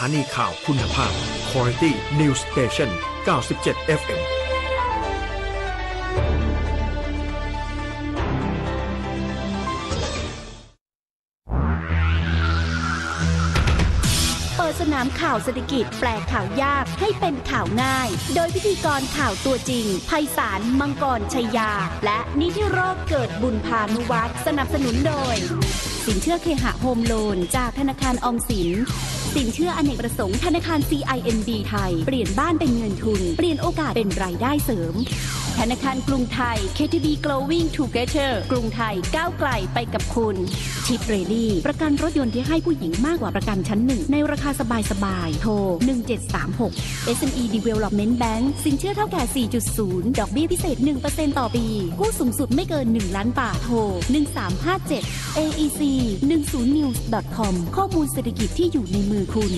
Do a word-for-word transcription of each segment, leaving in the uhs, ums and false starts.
านีข่าวคุณภาพ Quality News Station เก้าสิบเจ็ด เอฟ เอ็มสนามข่าวเศรษฐกิจแปลข่าวยากให้เป็นข่าวง่ายโดยพิธีกรข่าวตัวจริงไพศาลมังกรชัยยาและนิธิโรจน์เกิดบุญพานุวัฒน์สนับสนุนโดยสินเชื่อเคหะโฮมโลนจากธนาคารออมสินสินเชื่ออเนกประสงค์ธนาคาร ซี ไอ เอ็น บี ไทยเปลี่ยนบ้านเป็นเงินทุนเปลี่ยนโอกาสเป็นรายได้เสริมธนาคารกรุงไทย เค ที บี Growing Together กรุงไทยก้าวไกลไปกับคุณชิปเรดี้ประกันรถยนต์ที่ให้ผู้หญิงมากกว่าประกันชั้นหนึ่งในราคาสบายๆโทรหนึ่งเจ็ดสามหก เอส เอ็ม อี Development Bank สินเชื่อเท่าแก่ สี่จุดศูนย์ ดอกเบี้ยพิเศษ หนึ่งเปอร์เซ็นต์ ต่อปีกู้สูงสุดไม่เกินหนึ่งล้านบาทโทรหนึ่งสามห้าเจ็ด เอ อี ซี หนึ่งศูนย์ นิวส์ ดอท คอม ข้อมูลเศรษฐกิจที่อยู่ในมือคุณ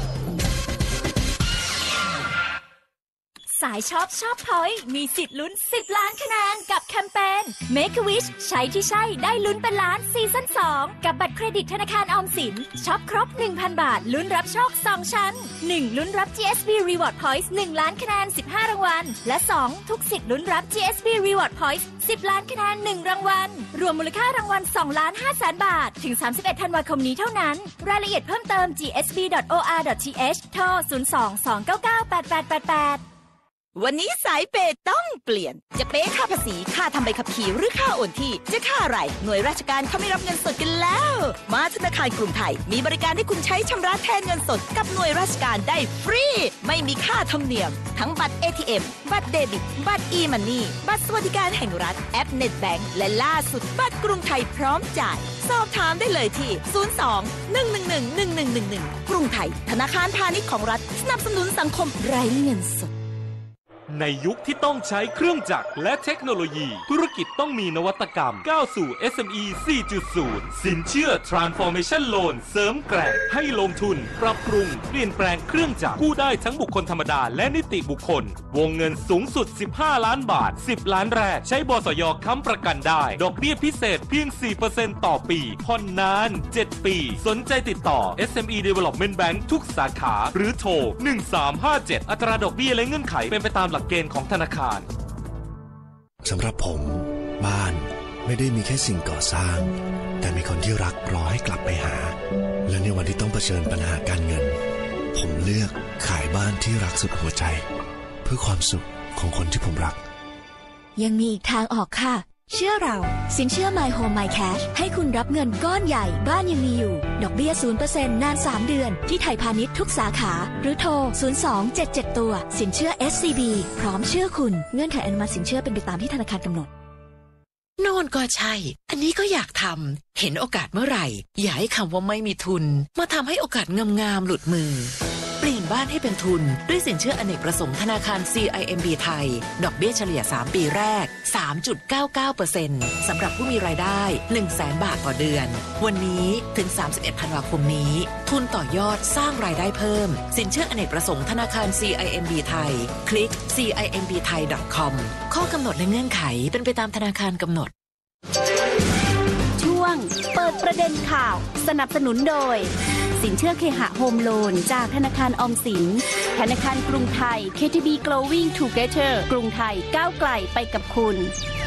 สายช็อปช็อปพอยต์มีสิทธิ์ลุ้นสิบล้านคะแนนกับแคมเปญ Make a Wish ใช้ที่ใช่ได้ลุ้นเป็นล้านซีซั่นสองกับบัตรเครดิตธนาคารออมสินช็อปครบ หนึ่งพัน บาทลุ้นรับโชคสองชั้นหนึ่งลุ้นรับ จี เอส บี Reward Points หนึ่งล้านคะแนนสิบห้ารางวัลและสองทุกสิทธิ์ลุ้นรับ จี เอส บี Reward Points สิบล้านคะแนนหนึ่งรางวัลรวมมูลค่ารางวัลสองล้านห้าแสนบาทถึงสามสิบเอ็ดธันวาคมนี้เท่านั้นรายละเอียดเพิ่มเติม จี เอส บี ดอท โอ อาร์ ดอท ที เอช โทรศูนย์ สอง สอง เก้า เก้า แปด แปด แปด แปดวันนี้สายเปย์ต้องเปลี่ยนจะเป๊ค่าภาษีค่าทำใบขับขี่หรือค่าโอนที่จะค่าอะไรหน่วยราชการเขาไม่รับเงินสดกันแล้วมาธนาคารกรุงไทยมีบริการให้คุณใช้ชำระแทนเงินสดกับหน่วยราชการได้ฟรีไม่มีค่าธรรมเนียมทั้งบัตร เอ ที เอ็ม บัตรเดบิตบัตร e-money บัตรสวัสดิการแห่งรัฐแอป Net Bank และล่าสุดบัตรกรุงไทยพร้อมจ่ายสอบถามได้เลยที่ศูนย์ สอง หนึ่ง หนึ่ง หนึ่ง หนึ่ง หนึ่ง หนึ่ง หนึ่งกรุงไทยธนาคารพาณิชย์ของรัฐสนับสนุนสังคมไร้เงินสดในยุคที่ต้องใช้เครื่องจักรและเทคโนโลยีธุรกิจต้องมีนวัตกรรมก้าวสู่ เอส เอ็ม อี สี่จุดศูนย์ สินเชื่อ Transformation Loan เสริมแกร่งให้ลงทุนปรับปรุงเปลี่ยนแปลงเครื่องจักรกู้ได้ทั้งบุคคลธรรมดาและนิติบุคคลวงเงินสูงสุดสิบห้าล้านบาทสิบล้านแรกใช้บสย.ค้ำประกันได้ดอกเบี้ยพิเศษเพียง สี่เปอร์เซ็นต์ ต่อปีผ่อนนานเจ็ดปีสนใจติดต่อ เอส เอ็ม อี Development Bank ทุกสาขาหรือโทรหนึ่งสามห้าเจ็ดอัตราดอกเบี้ยและเงื่อนไขเป็นไปตามหลักเกณฑ์ของธนาคารสำหรับผมบ้านไม่ได้มีแค่สิ่งก่อสร้างแต่มีคนที่รักรอให้กลับไปหาและในวันที่ต้องเผชิญปัญหาการเงินผมเลือกขายบ้านที่รักสุดหัวใจเพื่อความสุขของคนที่ผมรักยังมีอีกทางออกค่ะเชื่อเราสินเชื่อ My Home My Cash ให้คุณรับเงินก้อนใหญ่บ้านยังมีอยู่ดอกเบี้ย ศูนย์เปอร์เซ็นต์ นานสามเดือนที่ไทยพาณิชย์ทุกสาขาหรือโทรศูนย์ สอง เจ็ด เจ็ด ตัวสินเชื่อ เอส ซี บี พร้อมเชื่อคุณเงื่อนไขอนุมัติสินเชื่อเป็นไปตามที่ธนาคารกำหนดโน่นก็ใช่อันนี้ก็อยากทำเห็นโอกาสเมื่อไหร่อย่าให้คำว่าไม่มีทุนมาทำให้โอกาสงามๆหลุดมือเปลี่ยนบ้านให้เป็นทุนด้วยสินเชื่ออเนกประสงค์ธนาคาร ซี ไอ เอ็ม บี ไทยดอกเบี้ยเฉลี่ยสามปีแรก สามจุดเก้าเก้าเปอร์เซ็นต์ สำหรับผู้มีรายได้ หนึ่งแสน บาทต่อเดือนวันนี้ถึงสามสิบเอ็ดธันวาคมนี้ทุนต่อยอดสร้างรายได้เพิ่มสินเชื่ออเนกประสงค์ธนาคาร ซี ไอ เอ็ม บี ไทยคลิก ซี ไอ เอ็ม บี ไทย ดอท คอม ข้อกำหนดและเงื่อนไขเป็นไปตามธนาคารกำหนดช่วงเปิดประเด็นข่าวสนับสนุนโดยสินเชื่อเคหะโฮมโลนจากธนาคารออมสินธนาคารกรุงไทย เค ที บี Growing Together กรุงไทยก้าวไกลไปกับคุณ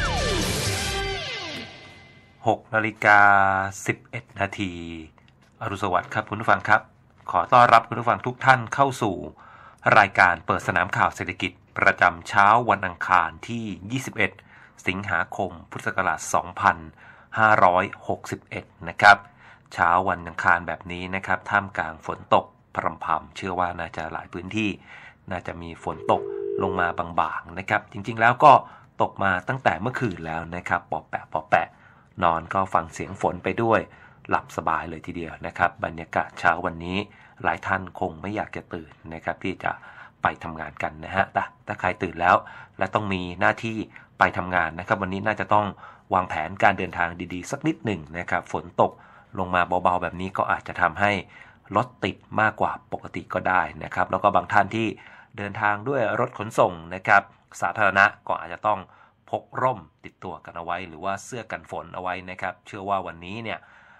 หกนาฬิกาสิบเอ็ดนาทีอรุณสวัสดิ์ครับคุณผู้ฟังครับขอต้อนรับคุณผู้ฟังทุกท่านเข้าสู่รายการเปิดสนามข่าวเศรษฐกิจประจำเช้าวันอังคารที่ยี่สิบเอ็ดสิงหาคมพุทธศักราชสองพันห้าร้อยหกสิบเอ็ดนะครับเช้าวันอังคารแบบนี้นะครับท่ามกลางฝนตกพรำพำเชื่อว่าน่าจะหลายพื้นที่น่าจะมีฝนตกลงมาบางๆนะครับจริงๆแล้วก็ตกมาตั้งแต่เมื่อคืนแล้วนะครับปอแปะปอแปะนอนก็ฟังเสียงฝนไปด้วยหลับสบายเลยทีเดียวนะครับบรรยากาศเช้าวันนี้หลายท่านคงไม่อยากจะตื่นนะครับที่จะไปทำงานกันนะฮะแต่ถ้าใครตื่นแล้วและต้องมีหน้าที่ไปทำงานนะครับวันนี้น่าจะต้องวางแผนการเดินทางดีๆสักนิดหนึ่งนะครับฝนตกลงมาเบาๆแบบนี้ก็อาจจะทำให้รถติดมากกว่าปกติก็ได้นะครับแล้วก็บางท่านที่เดินทางด้วยรถขนส่งนะครับสาธารณะก็อาจจะต้องพกร่มติดตัวกันเอาไว้หรือว่าเสื้อกันฝนเอาไว้นะครับเชื่อว่าวันนี้เนี่ย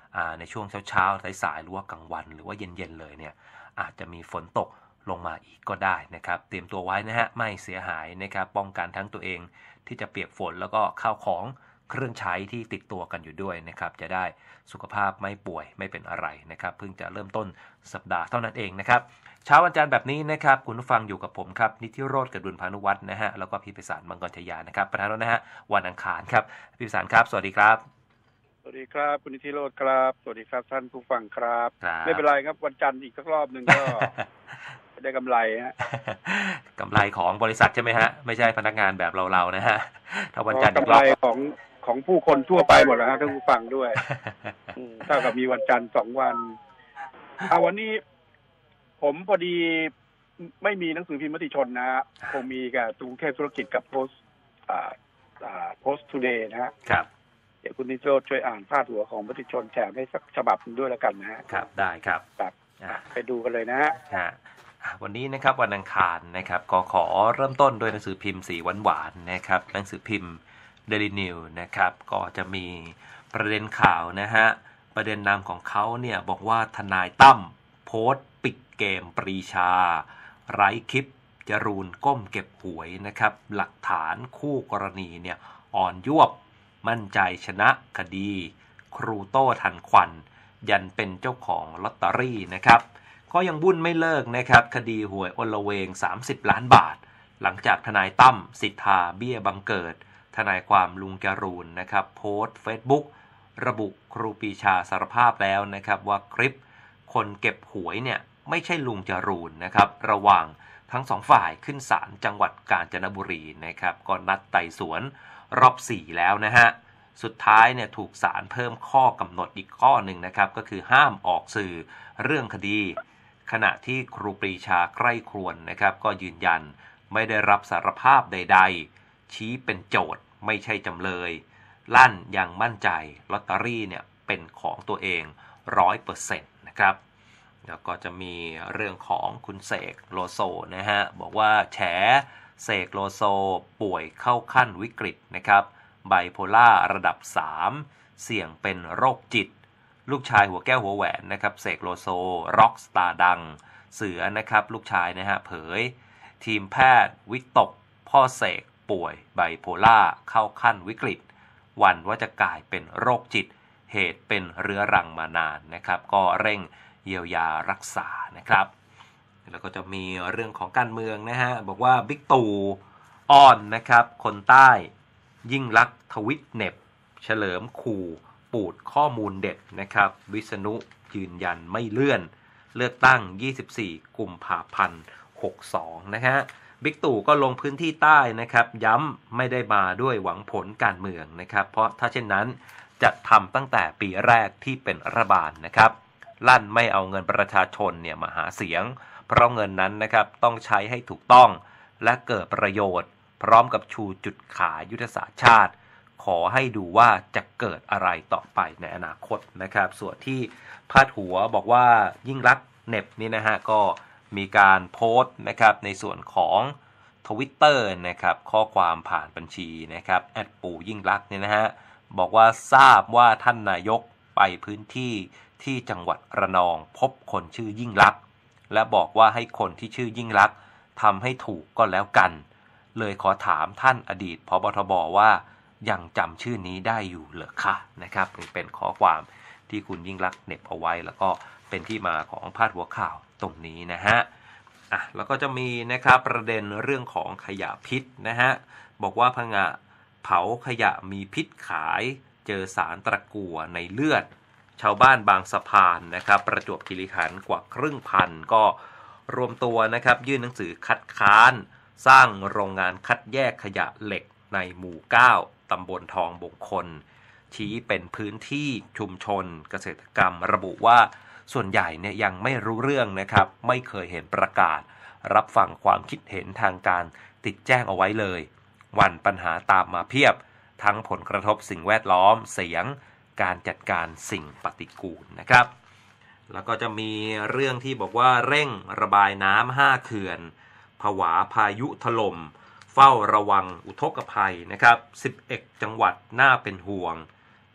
ในช่วงเช้าๆสายๆหรือว่ากลางวันหรือว่าเย็นๆเลยเนี่ยอาจจะมีฝนตกลงมาอีกก็ได้นะครับเตรียมตัวไว้นะฮะไม่เสียหายนะครับป้องกันทั้งตัวเองที่จะเปียกฝนแล้วก็ข้าวของเครื่องใช้ที่ติดตัวกันอยู่ด้วยนะครับจะได้สุขภาพไม่ป่วยไม่เป็นอะไรนะครับเพิ่งจะเริ่มต้นสัปดาห์เท่านั้นเองนะครับเช้าวันจันทร์แบบนี้นะครับคุณผู้ฟังอยู่กับผมครับนิติโรจน์ กดุลพานุวัฒน์นะฮะแล้วก็พี่ไพศาลมังกรชยานะครับประธานนะฮะวันอังคารครับพี่ไพศาลครับสวัสดีครับสวัสดีครับคุณนิติโรจน์ครับสวัสดีครับท่านผู้ฟังครับไม่เป็นไรครับวันจันทร์อีกสักรอบหนึ่งก็ได้กำไรฮะกำไรของบริษัทใช่ไหมฮะไม่ใช่พนักงานแบบเราๆนะฮะถ้าวันจันทร์กำไรของของผู้คนทั่วไปหมดแล้วฮะท่านผู้ฟังด้วยเท่ากับมีวันจันทร์สองวันเอาวันนี้ผมพอดีไม่มีหนังสือพิมพ์มติชนนะฮะคงมีกับกรุงเทพธุรกิจกับโพสต์อ่าอ่าโพสต์ทูเดย์นะฮะครับเดี๋ยวคุณนิโรจน์ช่วยอ่านพาดหัวของมติชนแถมให้สักฉบับนึงด้วยแล้วกันนะฮะครับได้ครับครับไปดูกันเลยนะฮะวันนี้นะครับวันอังคารนะครับก็ขอเริ่มต้นด้วยหนังสือพิมพ์สีหวานๆนะครับหนังสือพิมพ์ Daily News นะครับก็จะมีประเด็นข่าวนะฮะประเด็นนำของเขาเนี่ยบอกว่าทนายตั้มโพสต์ปิดเกมปรีชาไร้คลิปจรูนก้มเก็บหวยนะครับหลักฐานคู่กรณีเนี่ยอ่อนยวบมั่นใจชนะคดีครูโต้ทันควันยันเป็นเจ้าของลอตเตอรี่นะครับก็ยังวุ่นไม่เลิกนะครับคดีหวยอลเวงสามสิบล้านบาทหลังจากทนายตั้มสิทธาเบี้ยบังเกิดทนายความลุงจรูนนะครับโพสต์ Facebook ระบุครูปรีชาสารภาพแล้วนะครับว่าคลิปคนเก็บหวยเนี่ยไม่ใช่ลุงจรูนนะครับระหว่างทั้งสองฝ่ายขึ้นศาลจังหวัดกาญจนบุรีนะครับก็นัดไต่สวนรอบสี่แล้วนะฮะสุดท้ายเนี่ยถูกศาลเพิ่มข้อกำหนดอีกข้อหนึ่งนะครับก็คือห้ามออกสื่อเรื่องคดีขณะที่ครูปรีชาใกล้ครวญนะครับก็ยืนยันไม่ได้รับสารภาพใดๆชี้เป็นโจทย์ไม่ใช่จำเลยลั่นยังมั่นใจลอตเตอรี่เนี่ยเป็นของตัวเอง ร้อยเปอร์เซ็นต์ นะครับแล้วก็จะมีเรื่องของคุณเสกโลโซนะฮะบอกว่าแฉเสกโลโซป่วยเข้าขั้นวิกฤตนะครับไบโพล่าระดับสามเสี่ยงเป็นโรคจิตลูกชายหัวแก้วหัวแหวนนะครับเสกโลโซร็อกสตาร์ดังเสือนะครับลูกชายนะฮะเผยทีมแพทย์วิตกพ่อเสกป่วยไบโพล่าเข้าขั้นวิกฤตหวั่นว่าจะกลายเป็นโรคจิตเหตุเป็นเรื้อรังมานานนะครับก็เร่งเยียวยารักษานะครับแล้วก็จะมีเรื่องของการเมืองนะฮะบอกว่าบิ๊กตู่อ้อนนะครับคนใต้ยิ่งลักษณ์ทวิตเน็บเฉลิมขู่ปูดข้อมูลเด็ดนะครับวิษณุยืนยันไม่เลื่อนเลือกตั้งยี่สิบสี่กุมภาพันธ์หกสิบสองนะฮะบิ๊กตู่ก็ลงพื้นที่ใต้นะครับย้ำไม่ได้มาด้วยหวังผลการเมืองนะครับเพราะถ้าเช่นนั้นจะทำตั้งแต่ปีแรกที่เป็นรัฐบาลนะครับลั่นไม่เอาเงินประชาชนเนี่ยมาหาเสียงเพราะเงินนั้นนะครับต้องใช้ให้ถูกต้องและเกิดประโยชน์พร้อมกับชูจุดขายยุทธศาสตร์ชาติขอให้ดูว่าจะเกิดอะไรต่อไปในอนาคตนะครับส่วนที่พาดหัวบอกว่ายิ่งลักษณ์เน็บนี่นะฮะก็มีการโพสต์นะครับในส่วนของ Twitter นะครับข้อความผ่านบัญชีนะครับแอดปู่ยิ่งลักษณ์เนี่ยนะฮะบอกว่าทราบว่าท่านนายกไปพื้นที่ที่จังหวัดระนองพบคนชื่อยิ่งลักษณ์และบอกว่าให้คนที่ชื่อยิ่งลักษณ์ทำให้ถูกก็แล้วกันเลยขอถามท่านอดีตผบ.ทบ.ว่ายังจำชื่อนี้ได้อยู่เหรอคะนะครับเป็นข้อความที่คุณยิ่งลักษณ์เหน็บเอาไว้แล้วก็เป็นที่มาของพาดหัวข่าวตรงนี้นะฮะอ่ะแล้วก็จะมีนะครับประเด็นเรื่องของขยะพิษนะฮะบอกว่าพังงะเผาขยะมีพิษขายเจอสารตะกั่วในเลือดชาวบ้านบางสะพานนะครับประจวบคีรีขันธ์กว่าครึ่งพันก็รวมตัวนะครับยื่นหนังสือคัดค้านสร้างโรงงานคัดแยกขยะเหล็กในหมู่เก้าตำบลทองบงคลชี้เป็นพื้นที่ชุมชนเกษตรกรรมระบุว่าส่วนใหญ่เนี่ยยังไม่รู้เรื่องนะครับไม่เคยเห็นประกาศรับฟังความคิดเห็นทางการติดแจ้งเอาไว้เลยวันปัญหาตามมาเพียบทั้งผลกระทบสิ่งแวดล้อมเสียงการจัดการสิ่งปฏิกูลนะครับแล้วก็จะมีเรื่องที่บอกว่าเร่งระบายน้ำห้าเขื่อนผวาพายุถล่มเฝ้าระวังอุทกภัยนะครับสิบเอ็ดจังหวัดน่าเป็นห่วงแผ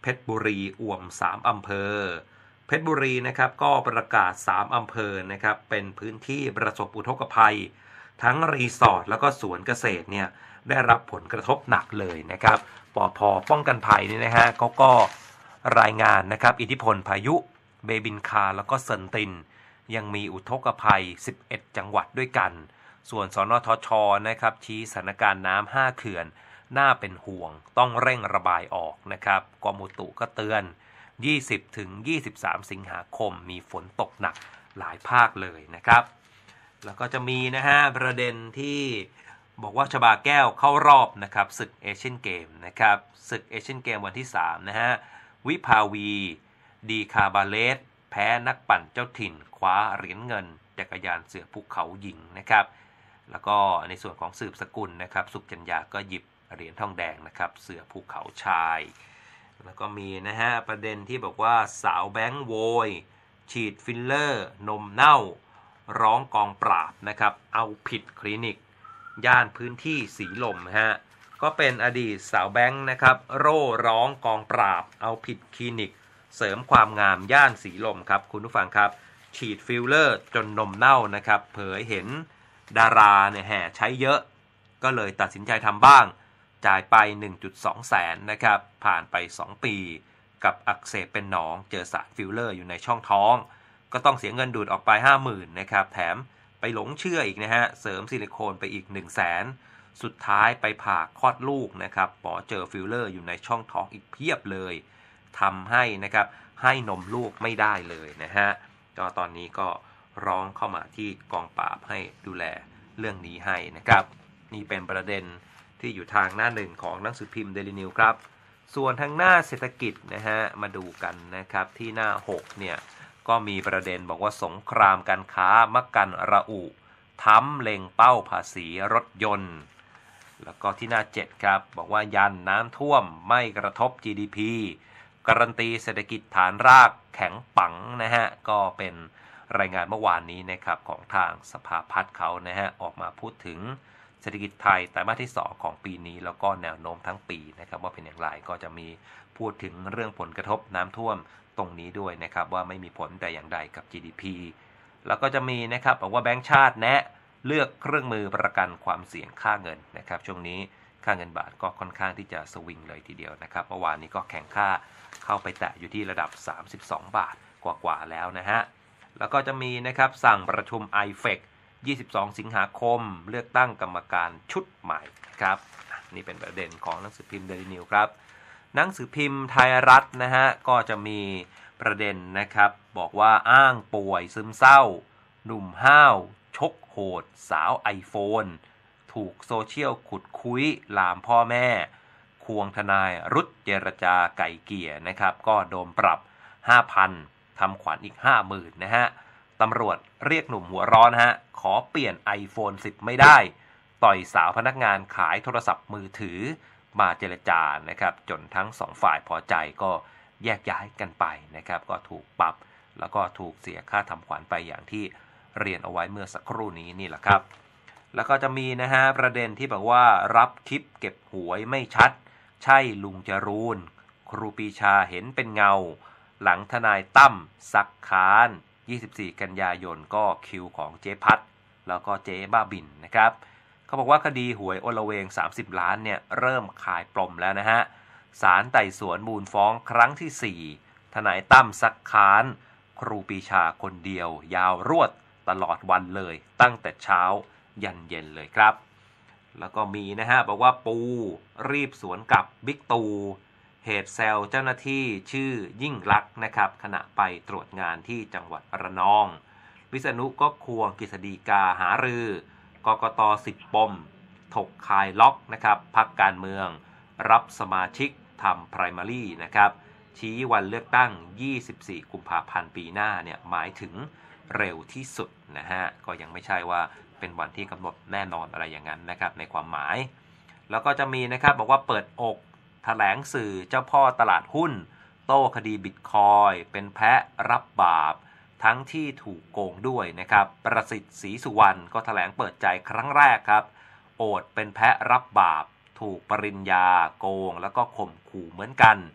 เพชรบุรีอ่วมสามอำเภอเพชรบุรีนะครับก็ประกาศสามอำเภอนะครับเป็นพื้นที่ประสบอุทกภัยทั้งรีสอร์ทแล้วก็สวนเกษตรเนี่ยได้รับผลกระทบหนักเลยนะครับปภ.ป้องกันภัยนี่นะฮะเขาก็รายงานนะครับอิทธิพลพายุเบบินคาแล้วก็เซินตินยังมีอุทกภัยสิบเอ็ดจังหวัดด้วยกันส่วนสนทช.นะครับชี้สถานการณ์น้ำห้าเขื่อนน่าเป็นห่วงต้องเร่งระบายออกนะครับกรมอุตุก็เตือนยี่สิบถึงยี่สิบสามสิงหาคมมีฝนตกหนักหลายภาคเลยนะครับแล้วก็จะมีนะฮะประเด็นที่บอกว่าชบาแก้วเข้ารอบนะครับศึกเอเชียนเกมนะครับศึกเอเชียนเกมวันที่สามนะฮะวิภาวีดีคาบาเลสแพ้นักปั่นเจ้าถิ่นคว้าเหรียญเงินจักรยานเสือภูเขาหญิงนะครับแล้วก็ในส่วนของสืบสกุลนะครับสุขจัญญาก็หยิบเหรียญทองแดงนะครับเสือภูเขาชายแล้วก็มีนะฮะประเด็นที่บอกว่าสาวแบงค์โวยฉีดฟิลเลอร์นมเน่าร้องกองปราบนะครับเอาผิดคลินิกย่านพื้นที่สีลมฮะก็เป็นอดีตสาวแบงค์นะครับโร่ร้องกองปราบเอาผิดคลินิกเสริมความงามย่านสีลมครับคุณผู้ฟังครับฉีดฟิลเลอร์จนนมเน่านะครับเผยเห็นดาราเนี่ยแห่ใช้เยอะก็เลยตัดสินใจทำบ้างจ่ายไป หนึ่งจุดสอง แสนนะครับผ่านไปสองปีกับอักเสบเป็นหนองเจอสารฟิลเลอร์อยู่ในช่องท้องก็ต้องเสียเงินดูดออกไป ห้าหมื่น นะครับแถมไปหลงเชื่ออีกนะฮะเสริมซิลิโคนไปอีก หนึ่งแสน สุดท้ายไปผ่าคลอดลูกนะครับหมอเจอฟิลเลอร์อยู่ในช่องท้องอีกเพียบเลยทำให้นะครับให้นมลูกไม่ได้เลยนะฮะก็ตอนนี้ก็ร้องเข้ามาที่กองปราบให้ดูแลเรื่องนี้ให้นะครับนี่เป็นประเด็นที่อยู่ทางหน้าหนึ่งของหนังสือพิมพ์ Daily News ครับส่วนทางหน้าเศรษฐกิจนะฮะมาดูกันนะครับที่หน้าหกเนี่ยก็มีประเด็นบอกว่าสงครามการค้ามักกันระอุท้ำเล็งเป้าภาษีรถยนต์แล้วก็ที่หน้าเจ็ดครับบอกว่ายันน้ำท่วมไม่กระทบ จี ดี พี การันตีเศรษฐกิจฐานรากแข็งปังนะฮะก็เป็นรายงานเมื่อวานนี้นะครับของทางสภาพัฒน์เขานะฮะออกมาพูดถึงเศรษฐกิจไทยไตรมาสที่สองของปีนี้แล้วก็แนวโน้มทั้งปีนะครับว่าเป็นอย่างไรก็จะมีพูดถึงเรื่องผลกระทบน้ำท่วมตรงนี้ด้วยนะครับว่าไม่มีผลแต่อย่างใดกับ จี ดี พี แล้วก็จะมีนะครับบอกว่าแบงก์ชาติแนะเลือกเครื่องมือประกันความเสี่ยงค่าเงินนะครับช่วงนี้ค่าเงินบาทก็ค่อนข้างที่จะสวิงเลยทีเดียวนะครับเมื่อวานนี้ก็แข่งค่าเข้าไปแตะอยู่ที่ระดับสามสิบสองบาทกว่าๆแล้วนะฮะแล้วก็จะมีนะครับสั่งประชุม ไอ เฟค ยี่สิบสองสิงหาคมเลือกตั้งกรรมการชุดใหม่ครับนี่เป็นประเด็นของหนังสือพิมพ์ Daily News ครับหนังสือพิมพ์ไทยรัฐนะฮะก็จะมีประเด็นนะครับบอกว่าอ้างป่วยซึมเศร้าหนุ่มห้าวชกโหดสาว iPhone ถูกโซเชียลขุดคุยลามพ่อแม่ควงทนายรุดเจรจาไก่เกลี่ยนะครับก็โดนปรับ ห้าพัน ทำขวัญอีก ห้าหมื่น นะฮะตำรวจเรียกหนุ่มหัวร้อนฮะขอเปลี่ยน iPhone สิบ ไม่ได้ต่อยสาวพนักงานขายโทรศัพท์มือถือมาเจรจานะครับจนทั้งสองฝ่ายพอใจก็แยกย้ายกันไปนะครับก็ถูกปรับแล้วก็ถูกเสียค่าทำขวัญไปอย่างที่เรียนเอาไว้เมื่อสักครู่นี้นี่แหละครับแล้วก็จะมีนะฮะประเด็นที่บอกว่ารับคลิปเก็บหวยไม่ชัดใช่ลุงจรูนครูปีชาเห็นเป็นเงาหลังทนายตั้มซักค้านยี่สิบสี่กันยายนก็คิวของเจ๊พัดแล้วก็เจ๊บ้าบินนะครับเขาบอกว่าคดีหวยโอละเวงสามสิบล้านเนี่ยเริ่มคลายปลมแล้วนะฮะศาลไต่สวนมูลฟ้องครั้งที่สี่ทนายตั้มซักค้านครูปีชาคนเดียวยาวรวดตลอดวันเลยตั้งแต่เช้ายันเย็นเลยครับแล้วก็มีนะฮะบอกว่าปูรีบสวนกับบิ๊กตูเหตุแซวเจ้าหน้าที่ชื่อยิ่งลักษณ์นะครับขณะไปตรวจงานที่จังหวัดระนองวิษณุก็ควงกฤษฎีกาหารือกกต.สิบปมถกคายล็อกนะครับพรรคการเมืองรับสมาชิกทำไพรมารีนะครับชี้วันเลือกตั้งยี่สิบสี่กุมภาพันธ์ปีหน้าเนี่ยหมายถึงเร็วที่สุดนะฮะก็ยังไม่ใช่ว่าเป็นวันที่กำหนดแน่นอนอะไรอย่างนั้นนะครับในความหมายแล้วก็จะมีนะครับบอกว่าเปิดอกแถลงสื่อเจ้าพ่อตลาดหุ้นโต้คดีบิตคอยเป็นแพะรับบาปทั้งที่ถูกโกงด้วยนะครับประสิทธิ์ศรีสุวรรณก็แถลงเปิดใจครั้งแรกครับโอดเป็นแพะรับบาปถูกปริญญาโกงแล้วก็ข่มขู่เหมือนกันจ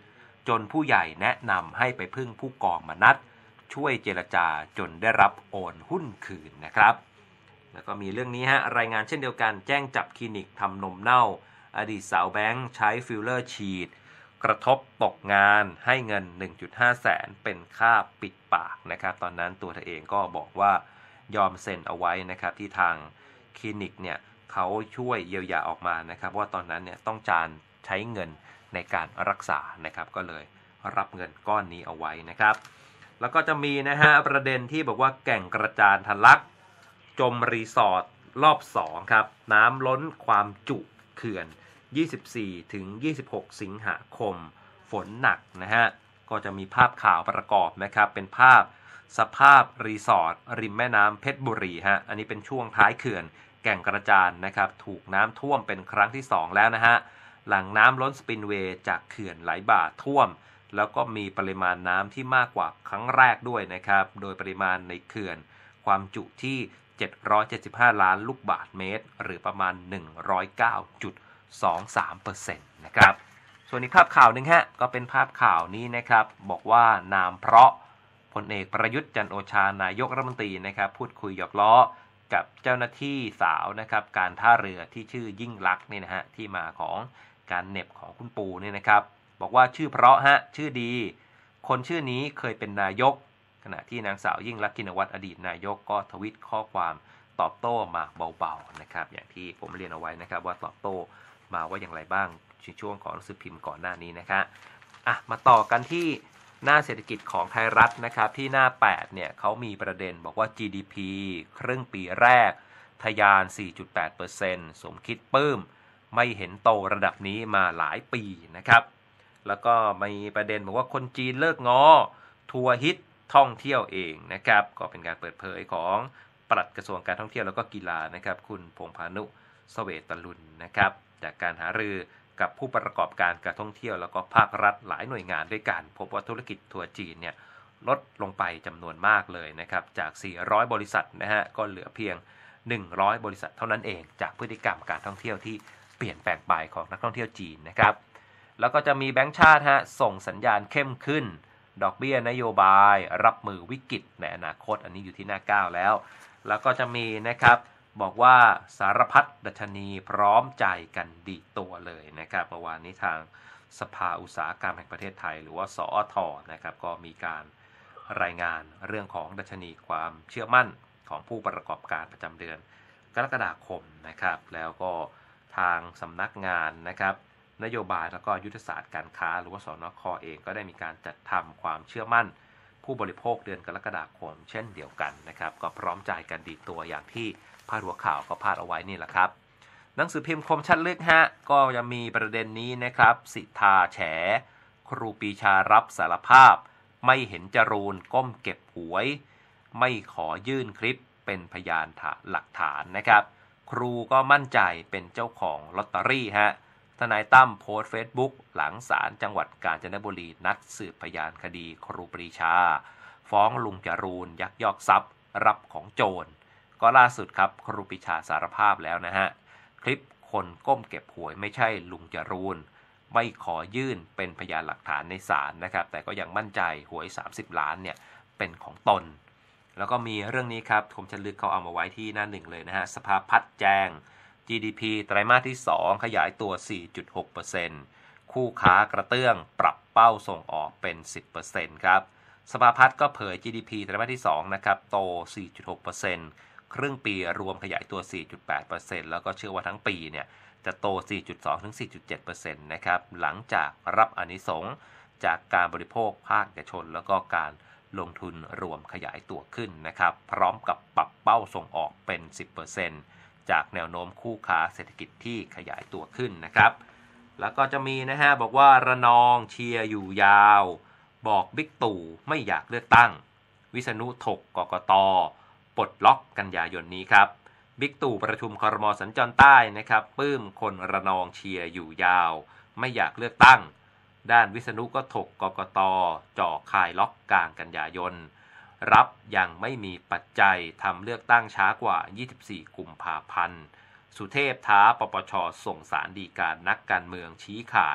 จนผู้ใหญ่แนะนำให้ไปพึ่งผู้กองมนัสช่วยเจรจาจนได้รับโอนหุ้นคืนนะครับแล้วก็มีเรื่องนี้ฮะรายงานเช่นเดียวกันแจ้งจับคลินิกทำนมเน่าอดีตสาวแบงค์ใช้ฟิลเลอร์ฉีดกระทบตกงานให้เงิน หนึ่งจุดห้า แสนเป็นค่าปิดปากนะครับตอนนั้นตัวเธอเองก็บอกว่ายอมเซ็นเอาไว้นะครับที่ทางคลินิกเนี่ยเขาช่วยเยียวยาออกมานะครับว่าตอนนั้นเนี่ยต้องการใช้เงินในการรักษานะครับก็เลยรับเงินก้อนนี้เอาไว้นะครับแล้วก็จะมีนะฮะประเด็นที่บอกว่าแก่งกระจานทะลักจมรีสอร์ทรอบสองครับน้ำล้นความจุเขื่อนยี่สิบสี่ถึงยี่สิบหกสิงหาคมฝนหนักนะฮะก็จะมีภาพข่าวประกอบนะครับเป็นภาพสภาพรีสอร์ทริมแม่น้ำเพชรบุรีฮะอันนี้เป็นช่วงท้ายเขื่อนแก่งกระจานนะครับถูกน้ำท่วมเป็นครั้งที่สองแล้วนะฮะหลังน้ำล้นสปินเวย์จากเขื่อนไหลบ่าท่วมแล้วก็มีปริมาณน้ำที่มากกว่าครั้งแรกด้วยนะครับโดยปริมาณในเขื่อนความจุที่เจ็ดร้อยเจ็ดสิบห้าล้านลูกบาศก์เมตรหรือประมาณ หนึ่งร้อยเก้าจุดสองสามเปอร์เซ็นต์ นะครับส่วนอีกภาพข่าวหนึ่งฮะก็เป็นภาพข่าวนี้นะครับบอกว่านามเพราะพลเอกประยุทธ์จันทร์โอชานายกรัฐมนตรีนะครับพูดคุยหยอกล้อกับเจ้าหน้าที่สาวนะครับการท่าเรือที่ชื่อยิ่งลักษณ์นี่นะฮะที่มาของการเหน็บของคุณปูนี่นะครับบอกว่าชื่อเพราะฮะชื่อดีคนชื่อนี้เคยเป็นนายกขณะที่นางสาวยิ่งลักษณ์ชินวัตรอดีตนายกก็ทวิตข้อความตอบโต้มาเบาๆนะครับอย่างที่ผมเรียนเอาไว้นะครับว่าตอบโต้มาว่าอย่างไรบ้างในช่วงของหนังสือพิมพ์ก่อนหน้านี้นะครับอ่ะมาต่อกันที่หน้าเศรษฐกิจของไทยรัฐนะครับที่หน้าแปดเนี่ยเขามีประเด็นบอกว่า จี ดี พี ครึ่งปีแรกทะยาน สี่จุดแปดเปอร์เซ็นต์ สมคิดปลื้มไม่เห็นโตระดับนี้มาหลายปีนะครับแล้วก็มีประเด็นบอกว่าคนจีนเลิกง้อทัวร์ฮิตท่องเที่ยวเองนะครับก็เป็นการเปิดเผยของปลัดกระทรวงการท่องเที่ยวแล้วก็กีฬานะครับคุณพงษ์พานุเสวตลุนนะครับจากการหารือกับผู้ประกอบการการท่องเที่ยวแล้วก็ภาครัฐหลายหน่วยงานด้วยกันพบว่าธุรกิจทัวร์จีนเนี่ยลดลงไปจำนวนมากเลยนะครับจากสี่ร้อยบริษัทนะฮะก็เหลือเพียงหนึ่งร้อยบริษัทเท่านั้นเองจากพฤติกรรมการท่องเที่ยวที่เปลี่ยนแปลงไปของนักท่องเที่ยวจีนนะครับแล้วก็จะมีแบงก์ชาติฮะส่งสัญญาณเข้มขึ้นดอกเบี้ยนโยบายรับมือวิกฤตในอนาคตอันนี้อยู่ที่หน้าเก้าแล้วแล้วก็จะมีนะครับบอกว่าสารพัดดัชนีพร้อมใจกันดีตัวเลยนะครับเมื่อวานนี้ทางสภาอุตสาหกรรมแห่งประเทศไทยหรือว่าสอท.นะครับก็มีการรายงานเรื่องของดัชนีความเชื่อมั่นของผู้ประกอบการประจำเดือนกรกฎาคมนะครับแล้วก็ทางสำนักงานนะครับนโยบายแล้วก็ยุทธศาสตร์การค้าหรือว่าสนค.เองก็ได้มีการจัดทำความเชื่อมั่นผู้บริโภคเดือนกรกฎาคมเช่นเดียวกันนะครับก็พร้อมใจกันดีตัวอย่างที่พาดหัวข่าวก็พาดเอาไว้นี่แหละครับหนังสือพิมพ์คมชัดลึกฮะก็จะมีประเด็นนี้นะครับสิทธาแฉครูปรีชารับสารภาพไม่เห็นจรูนก้มเก็บหวยไม่ขอยื่นคลิปเป็นพยานหลักฐานนะครับครูก็มั่นใจเป็นเจ้าของลอตเตอรี่ฮะทนายตั้มโพสต์เฟซบุ๊กหลังศาลจังหวัดกาญจนบุรีนัดสืบพยานคดีครูปรีชาฟ้องลุงจรูนยักยอกทรัพย์รับของโจรก็ล่าสุดครับครูปรีชาสารภาพแล้วนะฮะคลิปคนก้มเก็บหวยไม่ใช่ลุงจรูนไม่ขอยื่นเป็นพยานหลักฐานในศาลนะครับแต่ก็ยังมั่นใจหวยสามสิบล้านเนี่ยเป็นของตนแล้วก็มีเรื่องนี้ครับคมชัดลึกเขาเอามาไว้ที่หน้าหนึ่งเลยนะฮะสภาพัฒน์แจ้ง จี ดี พี ไตรมาสที่สองขยายตัว สี่จุดหกเปอร์เซ็นต์ คู่ค้ากระเตื้องปรับเป้าส่งออกเป็น สิบเปอร์เซ็นต์ ครับสภาพัฒน์ก็เผย จี ดี พี ไตรมาสที่สองนะครับโต สี่จุดหกเปอร์เซ็นต์ ครึ่งปีรวมขยายตัว สี่จุดแปดเปอร์เซ็นต์ แล้วก็เชื่อว่าทั้งปีเนี่ยจะโต สี่จุดสอง ถึง สี่จุดเจ็ดเปอร์เซ็นต์ นะครับหลังจากรับอานิสงส์จากการบริโภคภาคเอกชนแล้วก็การลงทุนรวมขยายตัวขึ้นนะครับพร้อมกับปรับเป้าส่งออกเป็น สิบเปอร์เซ็นต์ จากแนวโน้มคู่ค้าเศรษฐกิจที่ขยายตัวขึ้นนะครับแล้วก็จะมีนะฮะบอกว่าระนองเชียร์อยู่ยาวบอกบิ๊กตู่ไม่อยากเลือกตั้งวิษณุถกกกต.ปลดล็อกกันยายนนี้ครับบิ๊กตู่ประชุมครม.สัญจรใต้นะครับปลื้มคนระนองเชียร์อยู่ยาวไม่อยากเลือกตั้งด้านวิษณุก็ถกกกต.จ่อคายล็อกกลางกันยายนรับยังไม่มีปัจจัยทำเลือกตั้งช้ากว่ายี่สิบสี่กุมภาพันธ์สุเทพท้าปปช.ส่งศาลฎีกานักการเมืองชี้ขาด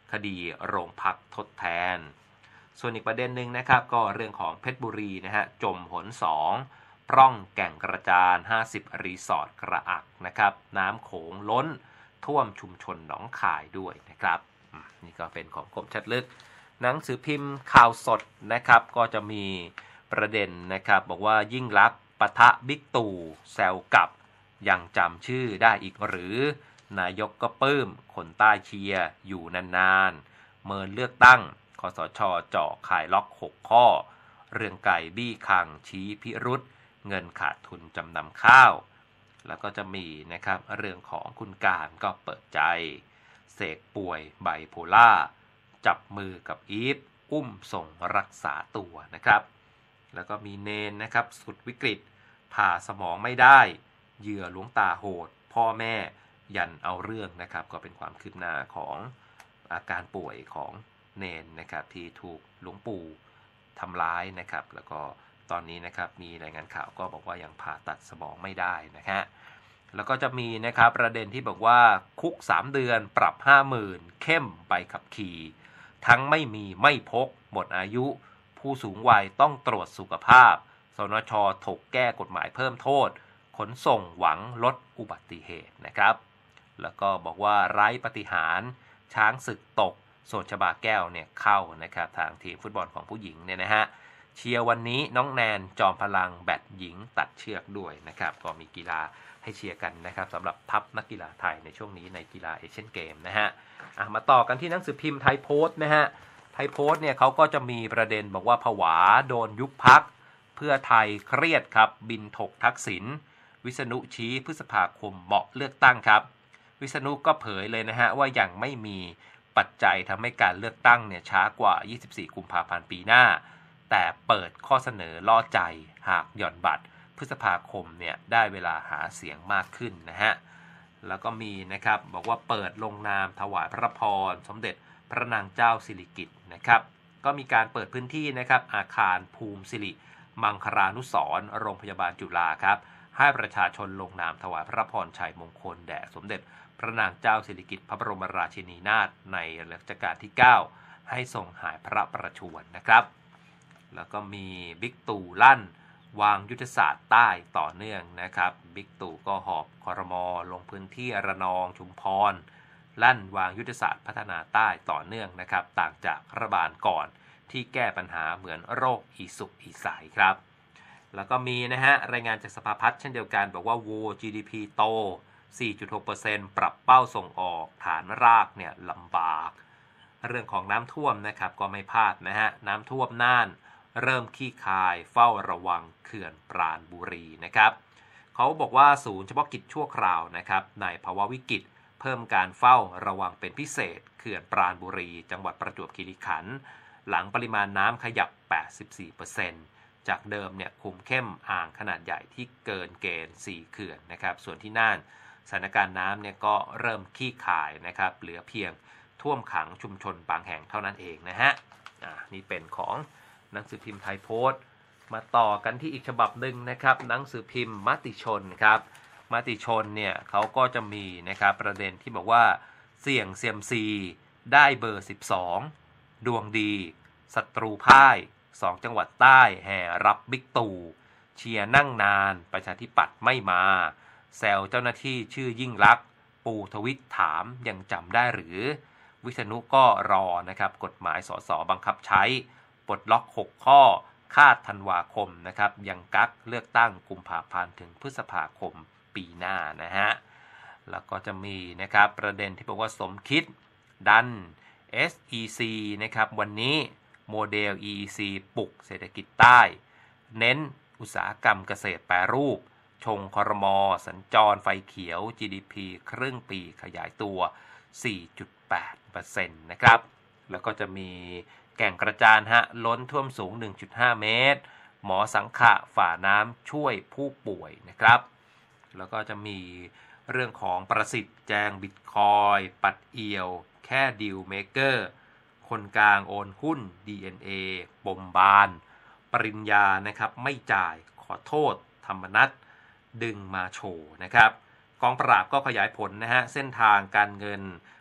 คดีโรงพักทดแทนส่วนอีกประเด็นหนึ่งนะครับก็เรื่องของเพชรบุรีนะฮะจมหนสองปร่องแก่งกระจานห้าสิบรีสอร์ทกระอักนะครับน้ำโขงล้นท่วมชุมชนหนองคายด้วยนะครับนี่ก็เป็นของคมชัดลึกหนังสือพิมพ์ข่าวสดนะครับก็จะมีประเด็นนะครับบอกว่ายิ่งลักษณ์ปะทะบิ๊กตู่แซวกับยังจำชื่อได้อีกหรือนายกก็ปลื้มคนใต้เชียร์อยู่นานๆเมินเลือกตั้งคสช.เจาะขายล็อกหกข้อเรื่องไก่บี้คังชี้พิรุษเงินขาดทุนจำนำข้าวแล้วก็จะมีนะครับเรื่องของคุณการก็เปิดใจเสกป่วยไบโพล่าจับมือกับอีฟอุ้มส่งรักษาตัวนะครับแล้วก็มีเนนนะครับสุดวิกฤตผ่าสมองไม่ได้เหยื่อหลวงตาโหดพ่อแม่ยันเอาเรื่องนะครับก็เป็นความคืบหน้าของอาการป่วยของเนนนะครับที่ถูกหลวงปู่ทำร้ายนะครับแล้วก็ตอนนี้นะครับมีรายงานข่าวก็บอกว่ายังผ่าตัดสมองไม่ได้นะฮะแล้วก็จะมีนะครับประเด็นที่บอกว่าคุกสามเดือนปรับ ห้าหมื่น เข้มใบขับขี่ทั้งไม่มีไม่พกหมดอายุผู้สูงวัยต้องตรวจสุขภาพสนช.ถกแก้กฎหมายเพิ่มโทษขนส่งหวังลดอุบัติเหตุนะครับแล้วก็บอกว่าไร้ปาฏิหาริย์ช้างศึกตกโสดชบาแก้วเนี่ยเข้านะครับทางทีมฟุตบอลของผู้หญิงเนี่ยนะฮะเชียร์วันนี้น้องแนนจอมพลังแบดหญิงตัดเชือกด้วยนะครับก็มีกีฬาให้เชียร์กันนะครับสำหรับทัพนักกีฬาไทยในช่วงนี้ในกีฬาเอเชียนเกมนะฮะมาต่อกันที่หนังสือพิมพ์ไทยโพสต์นะฮะไทยโพสต์เนี่ยเขาก็จะมีประเด็นบอกว่าผวาโดนยุบพักเพื่อไทยเครียดครับบินถกทักษิณวิษณุชี้พฤษภาคมเหมาะเลือกตั้งครับวิษณุก็เผยเลยนะฮะว่ายังไม่มีปัจจัยทำให้การเลือกตั้งเนี่ยช้ากว่ายี่สิบสี่กุมภาพันธ์ปีหน้าแต่เปิดข้อเสนอล่อใจหากหย่อนบัตรพฤษภาคมเนี่ยได้เวลาหาเสียงมากขึ้นนะฮะแล้วก็มีนะครับบอกว่าเปิดลงนามถวายพระพรสมเด็จพระนางเจ้าสิริกิติ์นะครับก็มีการเปิดพื้นที่นะครับอาคารภูมิสิริมังคลานุสรณ์โรงพยาบาลจุฬาครับให้ประชาชนลงนามถวายพระพรชัยมงคลแด่สมเด็จพระนางเจ้าสิริกิติ์พระบรมราชินีนาถในรัชกาลที่เก้าให้ทรงหายพระประชวรนะครับแล้วก็มีบิ๊กตู่ลั่นวางยุทธศาสตร์ใต้ต่อเนื่องนะครับบิ๊กตู่ก็หอบครม.ลงพื้นที่ระนองชุมพรลั่นวางยุทธศาสตร์พัฒนาใต้ต่อเนื่องนะครับต่างจากรัฐบาลก่อนที่แก้ปัญหาเหมือนโรคอีสุกอีใสครับแล้วก็มีนะฮะรายงานจากสภาพัฒน์เช่นเดียวกันบอกว่า World จี ดี พี โต สี่จุดหกเปอร์เซ็นต์ ปรับเป้าส่งออกฐานรากเนี่ยลำบากเรื่องของน้ำท่วมนะครับก็ไม่พลาดนะฮะน้ำท่วมน่านเริ่มขี้คายเฝ้าระวังเขื่อนปราณบุรีนะครับเขาบอกว่าศูนย์เฉพาะกิจชั่วคราวนะครับในภาวะวิกฤตเพิ่มการเฝ้าระวังเป็นพิเศษเขื่อนปราณบุรีจังหวัดประจวบคีรีขันธ์หลังปริมาณน้ำขยับ แปดสิบสี่เปอร์เซ็นต์ จากเดิมเนี่ยคุมเข้มอ่างขนาดใหญ่ที่เกินเกณฑ์สี่เขื่อนนะครับส่วนที่น่านสถานการณ์น้ำเนี่ยก็เริ่มขี้คายนะครับเหลือเพียงท่วมขังชุมชนบางแห่งเท่านั้นเองนะฮะอ่านี่เป็นของหนังสือพิมพ์ไทยโพสต์มาต่อกันที่อีกฉบับหนึ่งนะครับหนังสือพิมพ์มติชนครับมติชนเนี่ยเขาก็จะมีนะครับประเด็นที่บอกว่าเสี่ยงเซียมซีได้เบอร์สิบสองดวงดีศัตรูพ่ายสองจังหวัดใต้แห่รับบิ๊กตู่เชียร์นั่งนานประชาธิปัตย์ไม่มาแซวเจ้าหน้าที่ชื่อยิ่งลักษณ์ปูทวิตถามยังจำได้หรือวิษณุก็รอนะครับกฎหมายสสบังคับใช้ปลดล็อกหกข้อคาดธันวาคมนะครับยังกักเลือกตั้งกุมภาพันธ์ถึงพฤษภาคมปีหน้านะฮะแล้วก็จะมีนะครับประเด็นที่บอกว่าสมคิดดัน เอส อี ซี นะครับวันนี้โมเดล อี อี ซี ปลุกเศรษฐกิจใต้เน้นอุตสาหกรรมเกษตรแปรรูปชงครม.สัญจรไฟเขียว จี ดี พี ครึ่งปีขยายตัว สี่จุดแปดเปอร์เซ็นต์ นะครับแล้วก็จะมีแก่งกระจานฮะล้นท่วมสูง หนึ่งจุดห้า เมตรหมอสังขะฝ่าน้ำช่วยผู้ป่วยนะครับแล้วก็จะมีเรื่องของประสิทธิ์แจงบิตคอยปัดเอี่ยวแค่ดีลเมเกอร์คนกลางโอนหุ้น ดี เอ็น เอ ปมบานปริญญานะครับไม่จ่ายขอโทษธรรมนัสดึงมาโชว์นะครับกองปราบก็ขยายผลนะฮะเส้นทางการเงิน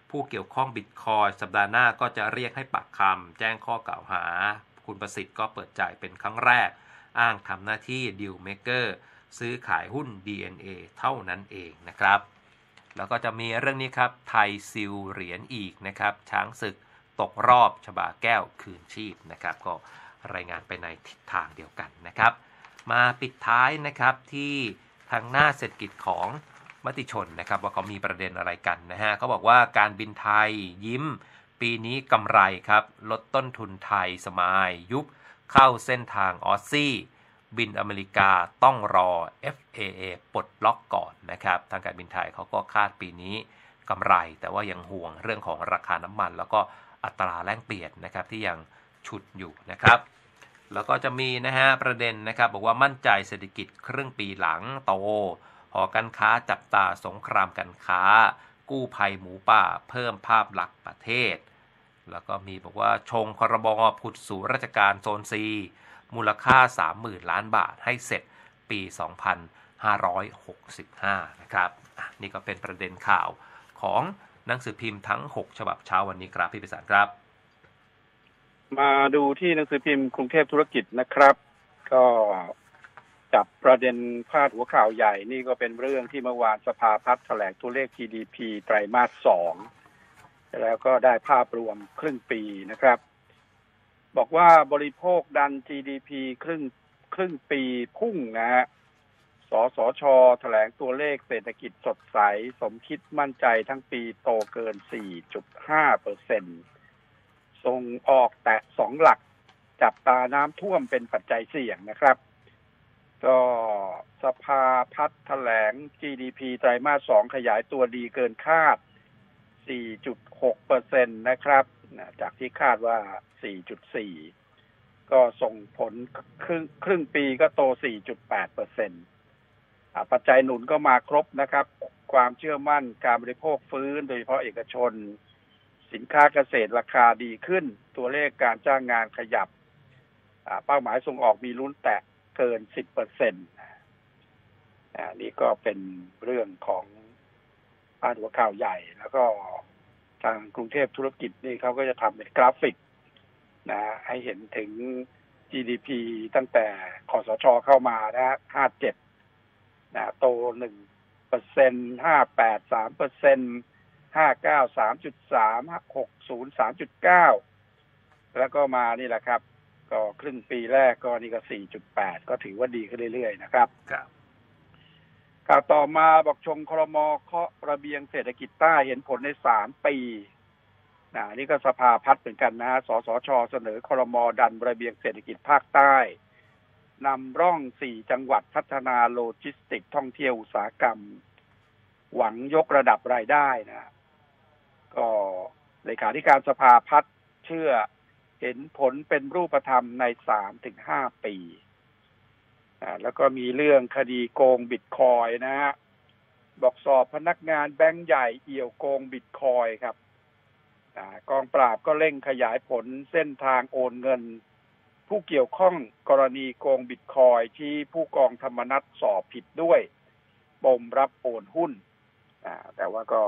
ผู้เกี่ยวข้องบิตคอยสัปดาห์หน้าก็จะเรียกให้ปากคำแจ้งข้อกล่าวหาคุณประสิทธิ์ก็เปิดใจเป็นครั้งแรกอ้างทำหน้าที่ดีลเมเกอร์ซื้อขายหุ้น ดี เอ็น เอ เท่านั้นเองนะครับแล้วก็จะมีเรื่องนี้ครับไทยซิลเหรียญอีกนะครับช้างศึกตกรอบชบาแก้วคืนชีพนะครับก็รายงานไปในทิศทางเดียวกันนะครับมาปิดท้ายนะครับที่ทางหน้าเศรษฐกิจของมติชนนะครับว่าเขามีประเด็นอะไรกันนะฮะเขาบอกว่าการบินไทยยิ้มปีนี้กำไรครับลดต้นทุนไทยสมายยุบเข้าเส้นทางออสซี่บินอเมริกาต้องรอ เอฟ เอ เอ ปลดล็อกก่อนนะครับทางการบินไทยเขาก็คาดปีนี้กำไรแต่ว่ายังห่วงเรื่องของราคาน้ำมันแล้วก็อัตราแลกเปลี่ยนนะครับที่ยังฉุดอยู่นะครับแล้วก็จะมีนะฮะประเด็นนะครับบอกว่ามั่นใจเศรษฐกิจครึ่งปีหลังโตหอการค้าจับตาสงครามการค้ากู้ภัยหมูป่าเพิ่มภาพลักษณ์ประเทศแล้วก็มีบอกว่าชงครบ.ผุดสู่ราชการโซน ซี มูลค่า สามหมื่น ล้านบาทให้เสร็จปี สองพันห้าร้อยหกสิบห้า นะครับนี่ก็เป็นประเด็นข่าวของหนังสือพิมพ์ทั้งหกฉบับเช้าวันนี้ครับพี่พิสารครับมาดูที่หนังสือพิมพ์กรุงเทพธุรกิจนะครับก็จับประเด็นพาดหัวข่าวใหญ่นี่ก็เป็นเรื่องที่เมื่อวานสภาพัฒน์แถลงตัวเลข จี ดี พี ไตรมาสสองแล้วก็ได้ภาพรวมครึ่งปีนะครับบอกว่าบริโภคดัน จี ดี พี ครึ่งครึ่งปีพุ่งนะฮะสสช.แถลงตัวเลขเศรษฐกิจสดใสสมคิดมั่นใจทั้งปีโตเกิน สี่จุดห้าเปอร์เซ็นต์ ส่งออกแตะสองหลักจับตาน้ำท่วมเป็นปัจจัยเสี่ยงนะครับก็สภาพัฒน์แถลง จี ดี พี ไตรมาสสองขยายตัวดีเกินคาด สี่จุดหกเปอร์เซ็นต์ นะครับจากที่คาดว่า สี่จุดสี่ ก็ส่งผลครึ่งครึ่งปีก็โต สี่จุดแปดเปอร์เซ็นต์ ปัจจัยหนุนก็มาครบนะครับความเชื่อมั่นการบริโภคฟื้นโดยเฉพาะเอกชนสินค้าเกษตรราคาดีขึ้นตัวเลขการจ้างงานขยับเป้าหมายส่งออกมีลุ้นแตะเกิน สิบเปอร์เซ็นต์ อ่านี่ก็เป็นเรื่องของพาดหัวข่าวใหญ่แล้วก็ทางกรุงเทพธุรกิจนี่เขาก็จะทำเป็นกราฟิกนะให้เห็นถึง จี ดี พี ตั้งแต่คสช.เข้ามานะห้าสิบเจ็ดนะโต หนึ่งเปอร์เซ็นต์ ห้าสิบแปด สามเปอร์เซ็นต์ ห้าสิบเก้า สามจุดสาม หกสิบ สามจุดเก้า แล้วก็มานี่แหละครับก็ครึ่งปีแรกก็นี่ก็ สี่จุดแปด ก็ถือว่าดีขึ้นเรื่อยๆนะครับครับข่าวต่อมาบอกชงครม.เคาะระเบียงเศรษฐกิจใต้เห็นผลในสามปีนะนี่ก็สภาพัฒน์เหมือนกันนะสสช.เสนอครม.ดันระเบียงเศรษฐกิจภาคใต้นำร่องสี่จังหวัดพัฒนาโลจิสติกท่องเที่ยวอุตสาหกรรมหวังยกระดับรายได้นะก็เลขาธิการสภาพัฒน์เชื่อเห็นผลเป็นรูปธรรมใน สามถึงห้า ปีอ่าแล้วก็มีเรื่องคดีโกงบิตคอยน์นะฮะบอกสอบพนักงานแบงก์ใหญ่เอี่ยวโกงบิตคอยน์ครับอ่ากองปราบก็เร่งขยายผลเส้นทางโอนเงินผู้เกี่ยวข้องกรณีโกงบิตคอยน์ที่ผู้กองธรรมนัสสอบผิดด้วยปมรับโอนหุ้นอ่าแต่ว่าก็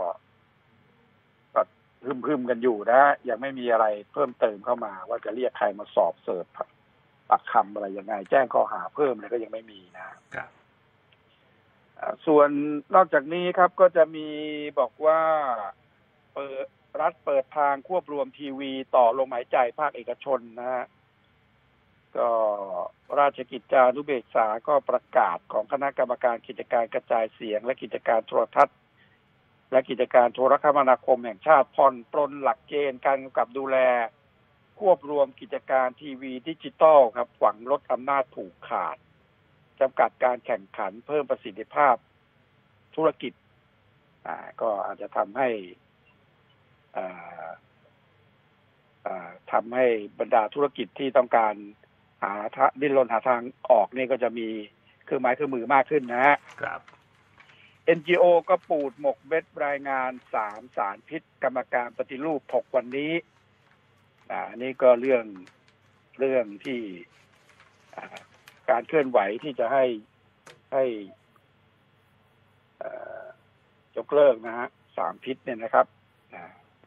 พึมๆกันอยู่นะยังไม่มีอะไรเพิ่มเติมเข้ามาว่าจะเรียกใครมาสอบเสิร์ฟปากคำอะไรยังไงแจ้งข้อหาเพิ่มอะไรก็ยังไม่มีนะครับส่วนนอกจากนี้ครับก็จะมีบอกว่าเปิดรัฐเปิดทางควบรวมทีวีต่อลมหายใจภาคเอกชนนะฮะก็ราชกิจจานุเบกษาก็ประกาศของคณะกรรมการกิจการกระจายเสียงและกิจการโทรทัศน์และกิจการโทรคมนาคมแห่งชาติผ่อนปรนหลักเกณฑ์การกำกับดูแลควบรวมกิจการทีวีดิจิตอลครับหวังลดอำนาจผูกขาดจำกัดการแข่งขันเพิ่มประสิทธิภาพธุรกิจอ่าก็อาจจะทำให้อ่าอ่าทำให้บรรดาธุรกิจที่ต้องการหาดิ้นรนหาทางออกนี่ก็จะมีเครื่องไม้เครื่องมือมากขึ้นนะฮะครับเอ็น จี โอ ก็ปูดหมกเม็ดรายงานสามสารพิษกรรมการปฏิรูปถกวันนี้อ่านี่ก็เรื่องเรื่องที่การเคลื่อนไหวที่จะให้ให้ยกเลิกนะฮะสามพิษเนี่ยนะครับ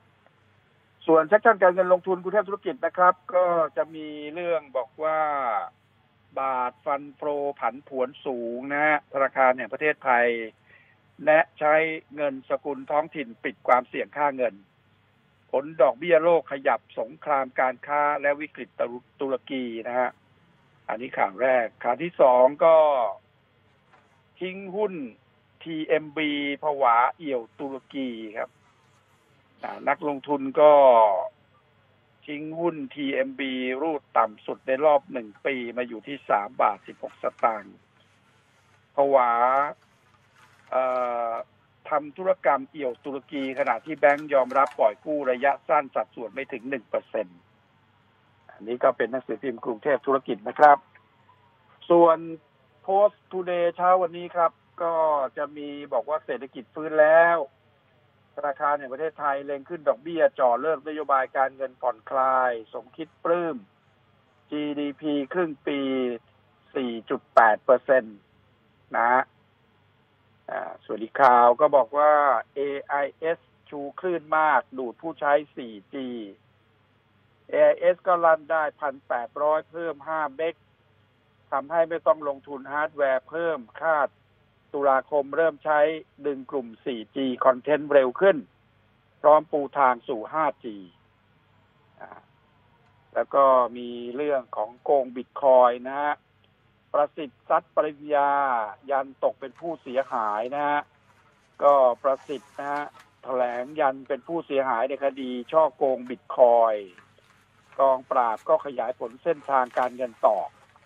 ส่วนเซ็กชันการเงินลงทุนกรุงเทพธุรกิจนะครับก็จะมีเรื่องบอกว่าบาทฟันโฟผันผวนสูงนะฮะธนาคารแห่งประเทศไทยแนะใช้เงินสกุลท้องถิ่นปิดความเสี่ยงค่าเงินผลดอกเบี้ยโลกขยับสงครามการค้าและวิกฤตตุรกีนะฮะอันนี้ข่าวแรกข่าวที่สองก็ทิ้งหุ้น ที เอ็ม บี ผวาเอี่ยวตุรกีครับนักลงทุนก็ทิ้งหุ้น ที เอ็ม บี รูดต่ำสุดในรอบหนึ่งปีมาอยู่ที่สามบาทสิบหกสตางค์ผวาทำธุรกรรมเอี่ยวตุรกีขณะที่แบงก์ยอมรับปล่อยกู้ระยะสั้นสัดส่วนไม่ถึง หนึ่งเปอร์เซ็นต์ อันนี้ก็เป็นหนังสือพิมพ์กรุงเทพธุรกิจนะครับส่วน Post Today เช้าวันนี้ครับก็จะมีบอกว่าเศรษฐกิจฟื้นแล้วธนาคารแห่งประเทศไทยเล็งขึ้นดอกเบี้ยจ่อเลิกนโยบายการเงินผ่อนคลายสมคิดปลื้ม จี ดี พี ครึ่งปี สี่จุดแปดเปอร์เซ็นต์ นะฮะส่วนอีกข่าวก็บอกว่า เอ ไอ เอส ชูคลื่นมากดูดผู้ใช้ โฟร์จี เอ ไอ เอส ก็รันได้ หนึ่งพันแปดร้อย เพิ่มห้าเมกทำให้ไม่ต้องลงทุนฮาร์ดแวร์เพิ่มคาดตุลาคมเริ่มใช้ดึงกลุ่ม โฟร์จี คอนเทนต์เร็วขึ้นพร้อมปูทางสู่ ไฟว์จี แล้วก็มีเรื่องของโกงบิตคอยน์นะฮะประสิทธิ์ซัดปริญญายันตกเป็นผู้เสียหายนะฮะก็ประสิทธิ์นะฮะแถลงยันเป็นผู้เสียหายในคดีช่อโกงบิตคอยน์กองปราบก็ขยายผลเส้นทางการเงินต่อ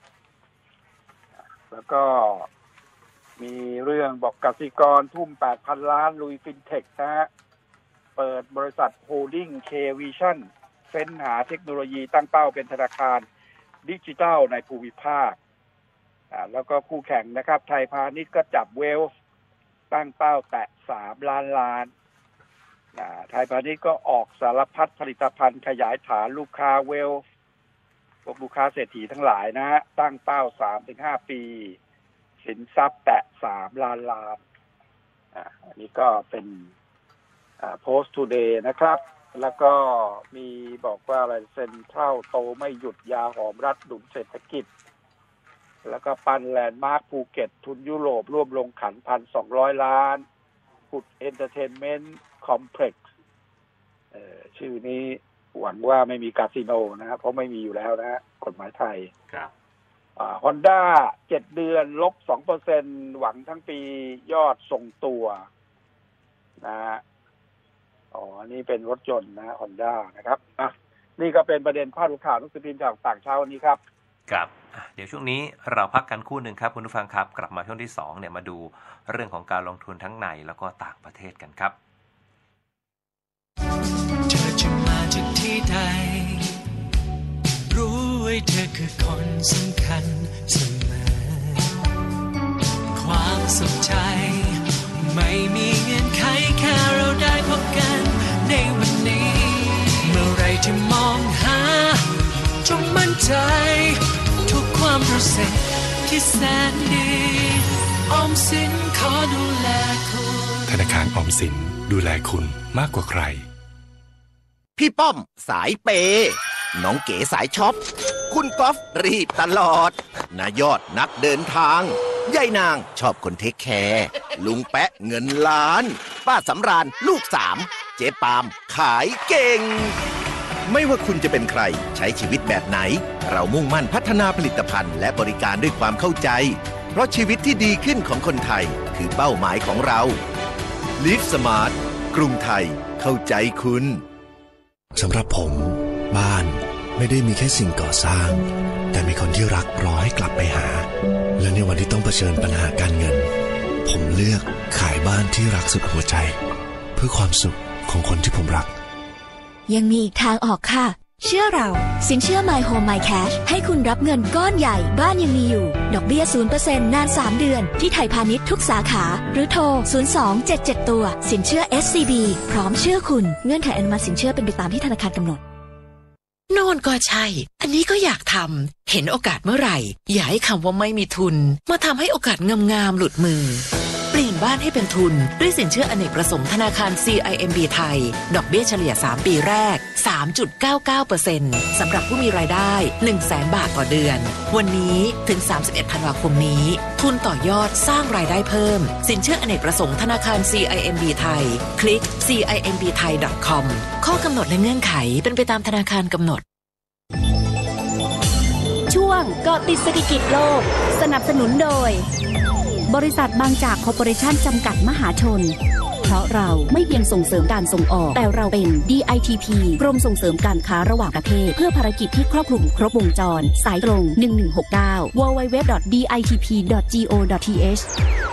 แล้วก็มีเรื่องบอกกสิกรทุ่ม แปดพัน ล้านลุยฟินเทคนะฮะเปิดบริษัทโฮลดิ้ง K Vision เฟ้นหาเทคโนโลยีตั้งเป้าเป็นธนาคารดิจิทัลในภูมิภาคอ่าแล้วก็คู่แข่งนะครับไทยพาณิชย์ก็จับเวลส์ตั้งเป้าแตะสามล้านล้านอ่าไทยพาณิชย์ก็ออกสารพัดผลิตภัณฑ์ขยายฐานลูกค้าเวลส์พวกลูกค้าเศรษฐีทั้งหลายนะฮะตั้งเป้า สามถึงห้า ปีสินทรัพย์แตะสามล้านล้านอ่าอันนี้ก็เป็นอ่า Post Today นะครับแล้วก็มีบอกว่าอะไรเซ็นทรัลโตไม่หยุดยาหอมรัดหนุนเศรษฐกิจแล้วก็ปันแลนด์มาร์คภูเก็ตทุนยุโรปร่วมลงขัน หนึ่งพันสองร้อย ล้านขุดเอนเตอร์เทนเมนต์คอมเพล็กซ์เอ่อชื่อนี้หวังว่าไม่มีคาสิโนนะครับเพราะไม่มีอยู่แล้วนะกฎหมายไทยครับอ่า Honda เจ็ดเดือนลบ สองเปอร์เซ็นต์ หวังทั้งปียอดทรงตัวนะฮะอ๋อนี่เป็นรถยนต์นะ Honda นะครับอ่ะนี่ก็เป็นประเด็นพาดหัวข่าวหนังสือพิมพ์จากต่างเช้าวันนี้ครับครับเดี๋ยวช่วงนี้เราพักกันคู่หนึ่งครับคุณผู้ฟังครับกลับมาช่วงที่สองเนี่ยมาดูเรื่องของการลงทุนทั้งในแล้วก็ต่างประเทศกันครับเธอจะมาจากที่ใดรู้ไว้เธอคือคนสำคัญเสมอความสุขใจไม่มีเงื่อนไขแค่เราได้พบกันในวันนี้เมื่อไรที่มองหาจงมั่นใจทุกความรู้สึกที่แสนดีออมสินขอดูแลคุณธนาคารออมสินดูแลคุณมากกว่าใครพี่ป้อมสายเปย์น้องเก๋สายช็อปคุณก๊อฟรีบตลอดนายอดนักเดินทางยายนางชอบคนเทคแคร์ลุงแปะเงินล้านป้าสำราญลูกสามเจ๊ปามขายเก่งไม่ว่าคุณจะเป็นใครใช้ชีวิตแบบไหนเรามุ่งมั่นพัฒนาผลิตภัณฑ์และบริการด้วยความเข้าใจเพราะชีวิตที่ดีขึ้นของคนไทยคือเป้าหมายของเรา Live Smart กรุงไทยเข้าใจคุณสำหรับผมบ้านไม่ได้มีแค่สิ่งก่อสร้างแต่มีคนที่รักรอให้กลับไปหาและในวันที่ต้องเผชิญปัญหาการเงินผมเลือกขายบ้านที่รักสุดหัวใจเพื่อความสุขของคนที่ผมรักยังมีอีกทางออกค่ะเชื่อเราสินเชื่อ My Home My Cash ให้คุณรับเงินก้อนใหญ่บ้านยังมีอยู่ดอกเบี้ย ศูนย์เปอร์เซ็นต์ นานสามเดือนที่ไทยพาณิชย์ทุกสาขาหรือโทรศูนย์ สอง เจ็ด เจ็ด ตัวสินเชื่อ เอส ซี บี พร้อมเชื่อคุณเงื่อนไขอนุมัติสินเชื่อเป็นไปตามที่ธนาคารกำหนดโน่นก็ใช่อันนี้ก็อยากทำเห็นโอกาสเมื่อไหร่อย่าให้คำว่าไม่มีทุนมาทำให้โอกาสงามๆหลุดมือเปปลี่ยนบ้านให้เป็นทุนด้วยสินเชื่ออเนกประสงค์ธนาคาร ซี ไอ เอ็ม บี ไทยดอกเบี้ยเฉลี่ยสามปีแรก สามจุดเก้าเก้าเปอร์เซ็นต์ สำหรับผู้มีรายได้ หนึ่งแสน บาทต่อเดือนวันนี้ถึงสามสิบเอ็ดธันวาคมนี้ทุนต่อยอดสร้างรายได้เพิ่มสินเชื่ออเนกประสงค์ธนาคาร ซี ไอ เอ็ม บี ไทยคลิก ซี ไอ เอ็ม บี ไทย ดอท คอม ข้อกำหนดและเงื่อนไขเป็นไปตามธนาคารกำหนดช่วงเกาะติดเศรษฐกิจโลกสนับสนุนโดยบริษัทบางจากคอร์ปอเรชั่นจำกัดมหาชนเพราะเราไม่เพียงส่งเสริมการส่งออกแต่เราเป็น ดี ไอ ที พี กรมส่งเสริมการค้าระหว่างประเทศเพื่อภารกิจที่ครอบคลุมครบวงจรสายตรงหนึ่งหนึ่งหกเก้า ดับเบิลยู ดับเบิลยู ดับเบิลยู ดอท ดี ไอ ที พี ดอท จี โอ ดอท ที เอช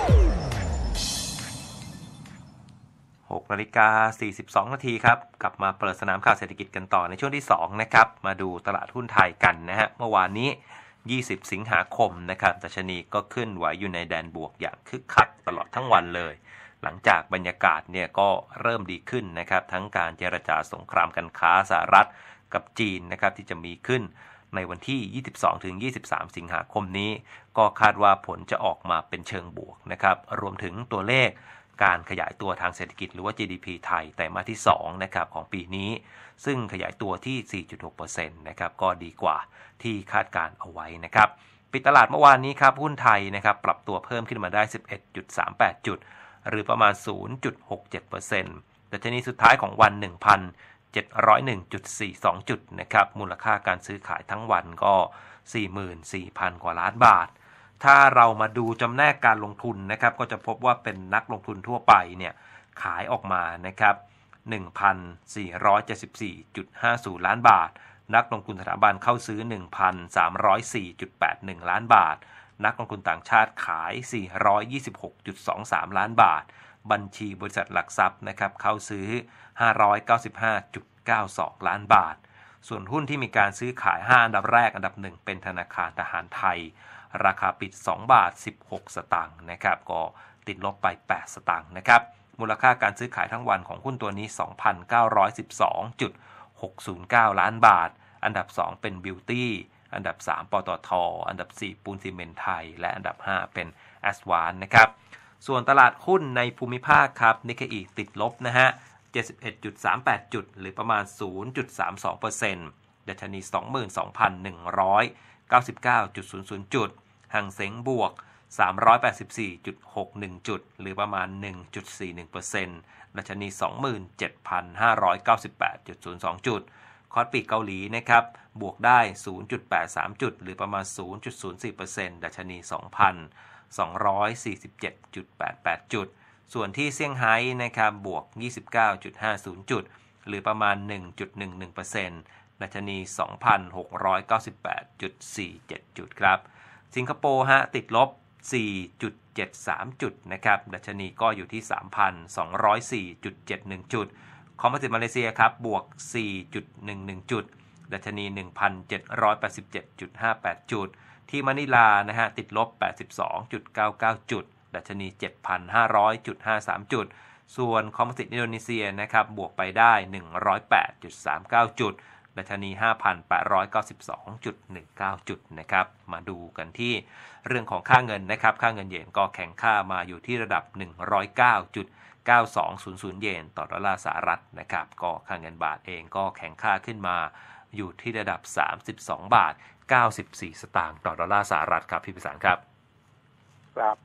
หกนาฬิกาสี่สิบสองนาทีครับกลับมาเปิดสนามข่าวเศรษฐกิจกันต่อในช่วงที่สองนะครับมาดูตลาดหุ้นไทยกันนะฮะเมื่อวานนี้ยี่สิบสิงหาคมนะครับดัชนีก็ขึ้นไหวอยู่ในแดนบวกอย่างคึกคักตลอดทั้งวันเลยหลังจากบรรยากาศเนี่ยก็เริ่มดีขึ้นนะครับทั้งการเจรจาสงครามการค้าสหรัฐกับจีนนะครับที่จะมีขึ้นในวันที่ ยี่สิบสองถึงยี่สิบสาม สิงหาคมนี้ก็คาดว่าผลจะออกมาเป็นเชิงบวกนะครับรวมถึงตัวเลขการขยายตัวทางเศรษฐกิจหรือว่า จี ดี พี ไทยไตรมาสที่สองนะครับของปีนี้ซึ่งขยายตัวที่ สี่จุดหกเปอร์เซ็นต์ นะครับก็ดีกว่าที่คาดการเอาไว้นะครับปิดตลาดเมื่อวานนี้ครับหุ้นไทยนะครับปรับตัวเพิ่มขึ้นมาได้ สิบเอ็ดจุดสามแปด จุดหรือประมาณ ศูนย์จุดหกเจ็ดเปอร์เซ็นต์ ดัชนีสุดท้ายของวัน หนึ่งพันเจ็ดร้อยเอ็ดจุดสี่สอง จุดนะครับมูลค่าการซื้อขายทั้งวันก็ สี่หมื่นสี่พัน กว่าล้านบาทถ้าเรามาดูจำแนกการลงทุนนะครับก็จะพบว่าเป็นนักลงทุนทั่วไปเนี่ยขายออกมานะครับ หนึ่งพันสี่ร้อยเจ็ดสิบสี่จุดห้าศูนย์ ล้านบาทนักลงทุนสถาบันเข้าซื้อ หนึ่งพันสามร้อยสี่จุดแปดหนึ่ง ล้านบาทนักลงทุนต่างชาติขาย สี่ร้อยยี่สิบหกจุดสองสาม ล้านบาทบัญชีบริษัทหลักทรัพย์นะครับเข้าซื้อ ห้าร้อยเก้าสิบห้าจุดเก้าสอง ล้านบาทส่วนหุ้นที่มีการซื้อขายห้าอันดับแรกอันดับหนึ่งเป็นธนาคารทหารไทยราคาปิดสองบาทสิบหกสตางค์นะครับก็ติดลบไปแปดสตางค์นะครับมูลค่าการซื้อขายทั้งวันของหุ้นตัวนี้ สองพันเก้าร้อยสิบสองจุดหกศูนย์เก้า ล้านบาทอันดับสองเป็นบิวตี้อันดับสามปตท.อันดับสี่ปูนซีเมนต์ไทยและอันดับห้าเป็นแอสวานนะครับส่วนตลาดหุ้นในภูมิภาคครับนิกเกอิติดลบนะฮะ เจ็ดสิบเอ็ดจุดสามแปด จุดหรือประมาณ ศูนย์จุดสามสองเปอร์เซ็นต์ ดัชนี สองหมื่นสองพันหนึ่งร้อยเก้าสิบเก้าจุดศูนย์ศูนย์ จุดหังเส็งบวก สามร้อยแปดสิบสี่จุดหกหนึ่ง จุดหรือประมาณ หนึ่งจุดสี่หนึ่งเปอร์เซ็นต์ ดัชนี สองหมื่นเจ็ดพันห้าร้อยเก้าสิบแปดจุดศูนย์สอง จุดคอร์สปีกเกาหลีนะครับบวกได้ ศูนย์จุดแปดสาม จุดหรือประมาณ ศูนย์จุดศูนย์สี่เปอร์เซ็นต์ ดัชนี สองพันสองร้อยสี่สิบเจ็ดจุดแปดแปด จุดส่วนที่เซี่ยงไฮ้นะครับบวก ยี่สิบเก้าจุดห้าศูนย์ จุดหรือประมาณ หนึ่งจุดหนึ่งหนึ่งเปอร์เซ็นต์ ดัชนี สองพันหกร้อยเก้าสิบแปดจุดสี่เจ็ด จุดครับสิงคโปร์ฮะติดลบ สี่จุดเจ็ดสาม จุดนะครับดัชนีก็อยู่ที่ สามพันสองร้อยสี่จุดเจ็ดหนึ่ง จุดคอมโพสิตมาเลเซียครับบวก สี่จุดหนึ่งหนึ่ง จุดดัชนี หนึ่งพันเจ็ดร้อยแปดสิบเจ็ดจุดห้าแปด จุดที่มะนิลานะฮะติดลบ แปดสิบสองจุดเก้าเก้า จุดดัชนี เจ็ดพันห้าร้อยจุดห้าสาม จุดส่วนคอมโพสิตอินโดนีเซียนะครับบวกไปได้ หนึ่งร้อยแปดจุดสามเก้า จุดดัชนี ห้าพันแปดร้อยเก้าสิบสองจุดหนึ่งเก้า จุดนะครับมาดูกันที่เรื่องของค่าเงินนะครับค่าเงินเยนก็แข็งค่ามาอยู่ที่ระดับ หนึ่งร้อยเก้าจุดเก้าสองศูนย์ศูนย์ เยนต่อดอลลาร์สหรัฐนะครับก็ค่าเงินบาทเองก็แข็งค่าขึ้นมาอยู่ที่ระดับสามสิบสองบาทเก้าสิบสี่สตางค์ต่อดอลลาร์สหรัฐครับพี่พิสารครับครับ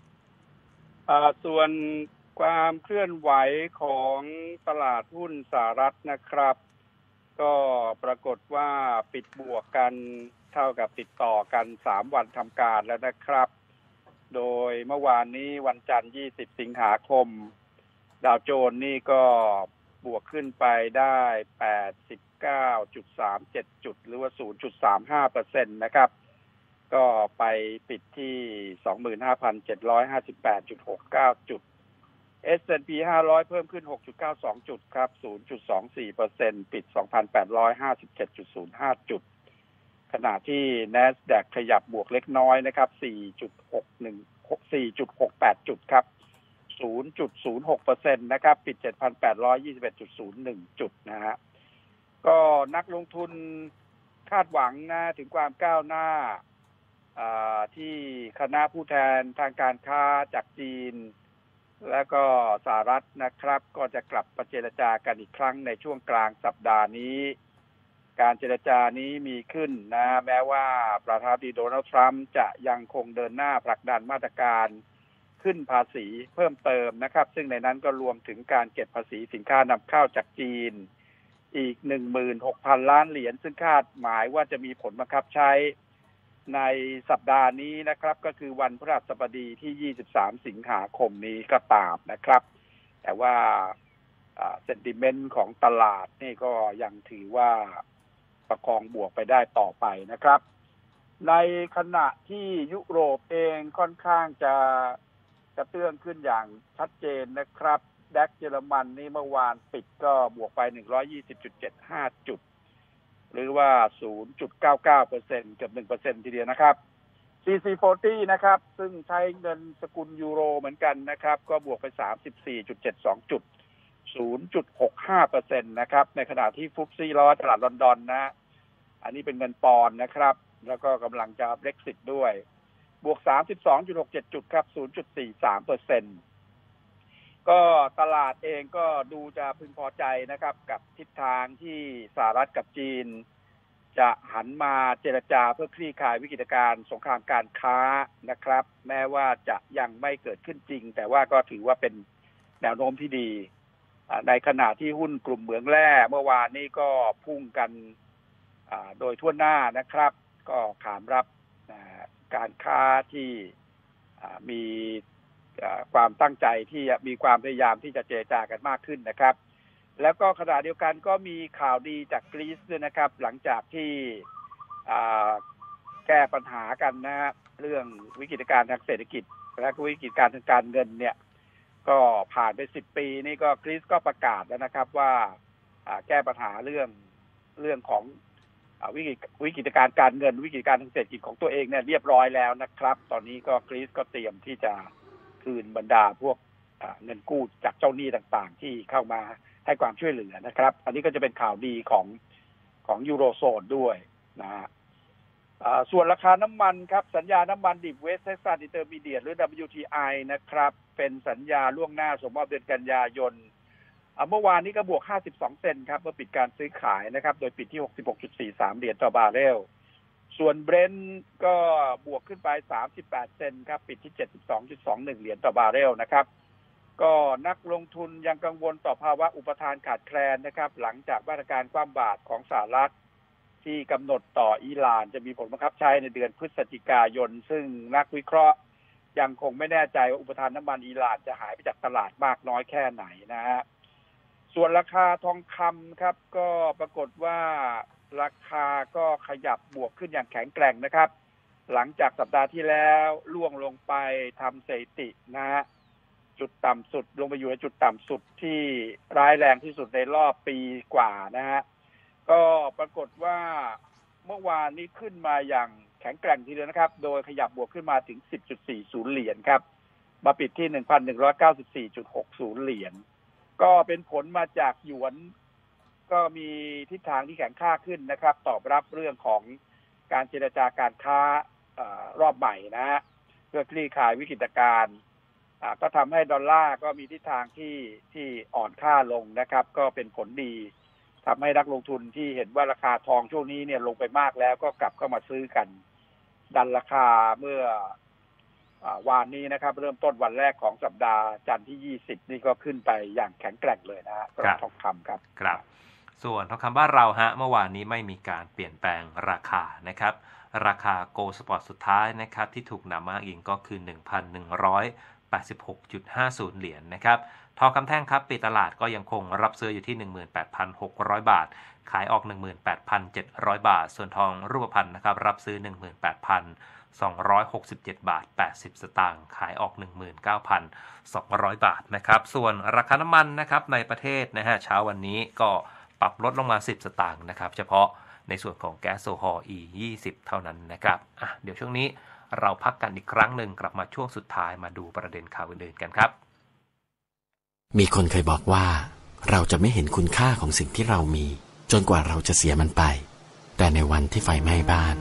ส่วนความเคลื่อนไหวของตลาดหุ้นสหรัฐนะครับก็ปรากฏว่าปิดบวกกันเท่ากับติดต่อกันสามวันทำการแล้วนะครับโดยเมื่อวานนี้วันจันทร์ยี่สิบสิงหาคมดาวโจนส์นี่ก็บวกขึ้นไปได้ แปดสิบเก้าจุดสามเจ็ด จุดหรือว่า ศูนย์จุดสามห้าเปอร์เซ็นต์ นะครับก็ไปปิดที่ สองหมื่นห้าพันเจ็ดร้อยห้าสิบแปดจุดหกเก้า จุด เอส แอนด์ พี ห้าร้อยเพิ่มขึ้น หกจุดเก้าสอง จุดครับ ศูนย์จุดสองสี่เปอร์เซ็นต์ ปิด สองพันแปดร้อยห้าสิบเจ็ดจุดศูนย์ห้า จุดขณะที่ NASDAQ ขยับบวกเล็กน้อยนะครับ สี่จุดหกหนึ่ง สี่จุดหกแปด จุดครับ ศูนย์จุดศูนย์หกเปอร์เซ็นต์ นะครับปิด เจ็ดพันแปดร้อยยี่สิบเอ็ดจุดศูนย์หนึ่ง จุดนะฮะก็นักลงทุนคาดหวังนะถึงความก้าวหน้าที่คณะผู้แทนทางการค้าจากจีนแล้วก็สหรัฐนะครับก็จะกลับมาเจรจากันอีกครั้งในช่วงกลางสัปดาห์นี้การเจรจานี้มีขึ้นนะแม้ว่าประธานาธิบดีโดนัลด์ทรัมป์จะยังคงเดินหน้าผลักดันมาตรการขึ้นภาษีเพิ่มเติมนะครับซึ่งในนั้นก็รวมถึงการเก็บภาษีสินค้านำเข้าจากจีนอีก หนึ่งหมื่นหกพัน ล้านเหรียญซึ่งคาดหมายว่าจะมีผลบังคับใช้ในสัปดาห์นี้นะครับก็คือวันพฤหัสบดีที่ยี่สิบสามสิงหาคมนี้ก็ตามนะครับแต่ว่าเซนติเมนต์ของตลาดนี่ก็ยังถือว่าประคองบวกไปได้ต่อไปนะครับในขณะที่ยุโรปเองค่อนข้างจะกระเตื้องขึ้นอย่างชัดเจนนะครับดัคเยอรมันนี่เมื่อวานปิดก็บวกไป หนึ่งร้อยยี่สิบจุดเจ็ดห้า จุดหรือว่า ศูนย์จุดเก้าเก้าเปอร์เซ็นต์ เกือบ หนึ่งเปอร์เซ็นต์ ทีเดียวนะครับ ซี ซี สี่สิบ นะครับซึ่งใช้เงินสกุลยูโรเหมือนกันนะครับก็บวกไป สามสิบสี่จุดเจ็ดสอง จุด ศูนย์จุดหกห้าเปอร์เซ็นต์ นะครับในขณะที่ฟุตซี่ร้อยตลาดลอนดอนนะอันนี้เป็นเงินปอนด์นะครับแล้วก็กำลังจะ Brexit ด้วยบวก สามสิบสองจุดหกเจ็ด จุดครับ ศูนย์จุดสี่สามเปอร์เซ็นต์ ก็ตลาดเองก็ดูจะพึงพอใจนะครับกับทิศทางที่สหรัฐกับจีนจะหันมาเจรจาเพื่อคลี่คลายวิกฤตการณ์สงครามการค้านะครับแม้ว่าจะยังไม่เกิดขึ้นจริงแต่ว่าก็ถือว่าเป็นแนวโน้มที่ดีในขณะที่หุ้นกลุ่มเหมืองแร่เมื่อวานนี้ก็พุ่งกันโดยทั่วหน้านะครับก็ขานรับการค้าที่มีความตั้งใจที่มีความพยายามที่จะเจรจากันมากขึ้นนะครับแล้วก็ขณะเดียวกันก็มีข่าวดีจากกรีซด้วยนะครับหลังจากที่แก้ปัญหากันนะฮะเรื่องวิกฤตการณ์ทางเศรษฐกิจและวิกฤตการณ์ทางการเงินเนี่ยก็ผ่านไปสิบปีนี่ก็กรีซก็ประกาศแล้วนะครับว่าแก้ปัญหาเรื่องเรื่องของวิกฤตวิกฤตการณ์การเงินวิกฤตการณ์ทางเศรษฐกิจของตัวเองเนี่ยเรียบร้อยแล้วนะครับตอนนี้ก็กรีซก็เตรียมที่จะคืนบรรดาพวกเงินกู้จากเจ้าหนี้ต่างๆที่เข้ามาให้ความช่วยเหลือนะครับอันนี้ก็จะเป็นข่าวดีของของยูโรโซนด้วยนะฮะส่วนราคาน้ำมันครับสัญญาน้ำมันดิบเวสเท็กซัสอินเตอร์มีเดียตหรือ ดับเบิลยู ที ไอ นะครับเป็นสัญญาล่วงหน้าส่งมอบเดือนกันยายนเมื่อวานนี้ก็บวกห้าสิบสองเซนต์ครับเมื่อปิดการซื้อขายนะครับโดยปิดที่ หกสิบหกจุดสี่สาม เหรียญต่อบาร์เรลส่วนเบรนท์ก็บวกขึ้นไปสามสิบแปดเซนต์ครับปิดที่ เจ็ดสิบสองจุดสองหนึ่ง เหรียญต่อบาร์เรลนะครับก็นักลงทุนยังกังวลต่อภาวะอุปทานขาดแคลนนะครับหลังจากมาตรการคว่ำบาตรของสหรัฐที่กำหนดต่ออิหร่านจะมีผลบังคับใช้ในเดือนพฤศจิกายนซึ่งนักวิเคราะห์ยังคงไม่แน่ใจว่าอุปทานน้ำมันอิหร่านจะหายไปจากตลาดมากน้อยแค่ไหนนะฮะส่วนราคาทองคำครับก็ปรากฏว่าราคาก็ขยับบวกขึ้นอย่างแข็งแกร่งนะครับหลังจากสัปดาห์ที่แล้วล่วงลงไปทำสถิตินะฮะจุดต่ำสุดลงไปอยู่ในจุดต่ำสุดที่ร้ายแรงที่สุดในรอบปีกว่านะฮะก็ปรากฏว่าเมื่อวานนี้ขึ้นมาอย่างแข็งแกร่งทีเดียวนะครับโดยขยับบวกขึ้นมาถึง สิบจุดสี่ศูนย์ เหรียญครับมาปิดที่ หนึ่งพันหนึ่งร้อยเก้าสิบสี่จุดหกศูนย์ เหรียญก็เป็นผลมาจากหยวนก็มีทิศทางที่แข็งค่าขึ้นนะครับตอบรับเรื่องของการเจรจาการค้ารอบใหม่นะฮะเพื่อคลี่คลายวิกฤตการณ์ก็ทำให้ดอลลาร์ก็มีทิศทางที่ที่อ่อนค่าลงนะครับก็เป็นผลดีทำให้นักลงทุนที่เห็นว่าราคาทองช่วงนี้เนี่ยลงไปมากแล้วก็กลับเข้ามาซื้อกันดันราคาเมื่อวานนี้นะครับเริ่มต้นวันแรกของสัปดาห์จันทร์ที่ยี่สิบนี่ก็ขึ้นไปอย่างแข็งแกร่งเลยนะฮะสำหรับทองคำครับครับส่วนทองคำบ้านเราฮะเมื่อวานนี้ไม่มีการเปลี่ยนแปลงราคานะครับราคาโกลด์สปอร์ตสุดท้ายนะครับที่ถูกนำมาอ้างอิงก็คือ หนึ่งพันหนึ่งร้อยแปดสิบหกจุดห้าศูนย์ เหรียญ นะครับทองคำแท่งครับปิดตลาดก็ยังคงรับซื้ออยู่ที่ หนึ่งหมื่นแปดพันหกร้อย บาทขายออก หนึ่งหมื่นแปดพันเจ็ดร้อย บาทส่วนทองรูปพรรณนะครับรับซื้อ หนึ่งหมื่นแปดพันสองร้อยหกสิบเจ็ด บาทแปดสิบสตางค์ขายออก หนึ่งหมื่นเก้าพันสองร้อย บาทนะครับส่วนราคาน้ำมันนะครับในประเทศนะฮะเช้าวันนี้ก็ปรับลดลงมาสิบสตางค์นะครับเฉพาะในส่วนของแก๊สโซฮอล์ อี ยี่สิบ เท่านั้นนะครับอ่ะเดี๋ยวช่วงนี้เราพักกันอีกครั้งหนึ่งกลับมาช่วงสุดท้ายมาดูประเด็นข่าวอื่นๆกันครับมีคนเคยบอกว่าเราจะไม่เห็นคุณค่าของสิ่งที่เรามีจนกว่าเราจะเสียมันไปแต่ในวันที่ไฟไหม้บ้าน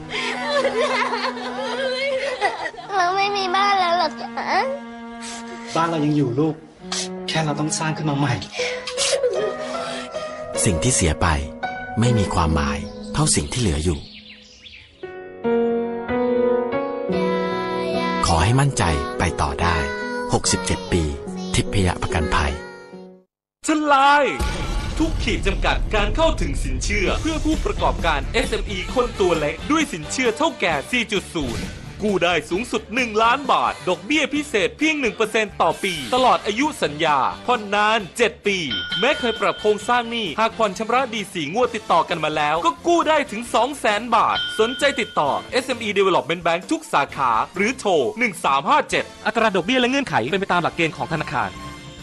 เราไม่มีบ้านแล้วหรอจ๊ะบ้านเรายังอยู่ลูกแค่เราต้องสร้างขึ้นมาใหม่สิ่งที่เสียไปไม่มีความหมายเท่าสิ่งที่เหลืออยู่ขอให้มั่นใจไปต่อได้หกสิบเจ็ดปีทิพยประกันภัยทลายทุกขีดจำกัดการเข้าถึงสินเชื่อเพื่อผู้ประกอบการ เอส เอ็ม อี คนตัวเล็กด้วยสินเชื่อเท่าแก่ สี่จุดศูนย์ กู้ได้สูงสุดหนึ่งล้านบาทดอกเบี้ยพิเศษเพียง หนึ่งเปอร์เซ็นต์ ต่อปีตลอดอายุสัญญาผ่อนนานเจ็ดปีแม้เคยปรับโครงสร้างหนี้หากผ่อนชำระดีสี่งวดติดต่อกันมาแล้วก็กู้ได้ถึง สองแสน บาทสนใจติดต่อ เอส เอ็ม อี Development Bank ทุกสาขาหรือโทรหนึ่งสามห้าเจ็ดอัตราดอกเบี้ยและเงื่อนไขเป็นไปตามหลักเกณฑ์ของธนาคาร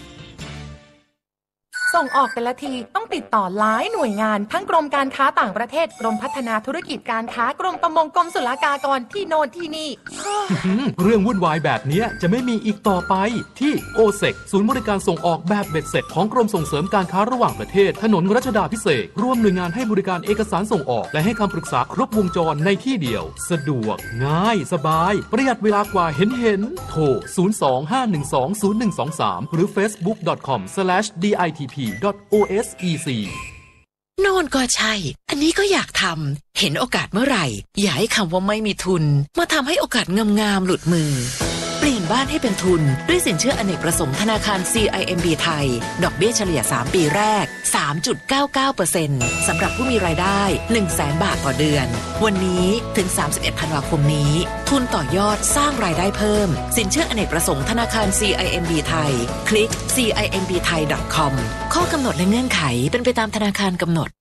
ส่งออกแต่ละทีต้องติดต่อหลายหน่วยงานทั้งกรมการค้าต่างประเทศกรมพัฒนาธุรกิจการค้ากรมประมงกรมศุลกากรที่โน่นที่นี่เรื่องวุ่นวายแบบนี้จะไม่มีอีกต่อไปที่โอเซกศูนย์บริการส่งออกแบบเบ็ดเสร็จของกรมส่งเสริมการค้าระหว่างประเทศถนนรัชดาภิเษกร่วมหน่วยงานให้บริการเอกสารส่งออกและให้คำปรึกษาครบวงจรในที่เดียวสะดวกง่ายสบายประหยัดเวลากว่าเห็นเห็นโทรศูนย์ สอง ห้า หนึ่ง สอง ศูนย์ หนึ่ง สอง สามหรือ เฟซบุ๊ก ดอท คอม สแลช ดี ไอ ที พี ดอท โอ เอส อี ซีโน่นก็ใช่ อันนี้ก็อยากทำเห็นโอกาสเมื่อไหร่อย่าให้คำว่าไม่มีทุนมาทำให้โอกาสงามๆหลุดมือเปลี่ยนบ้านให้เป็นทุนด้วยสินเชื่ออเนกประสงค์ธนาคาร ซี ไอ เอ็ม บี ไทยดอกเบี้ยเฉลี่ยสามปีแรก สามจุดเก้าเก้าเปอร์เซ็นต์ สำหรับผู้มีรายได้ หนึ่งแสน บาทต่อเดือนวันนี้ถึงสามสิบเอ็ดธันวาคมนี้ทุนต่อยอดสร้างรายได้เพิ่มสินเชื่ออเนกประสงค์ธนาคาร ซี ไอ เอ็ม บี ไทยคลิก ซี ไอ เอ็ม บี ไทย ดอท คอม ข้อกำหนดและเงื่อนไขเป็นไปตามธนาคารกำหนด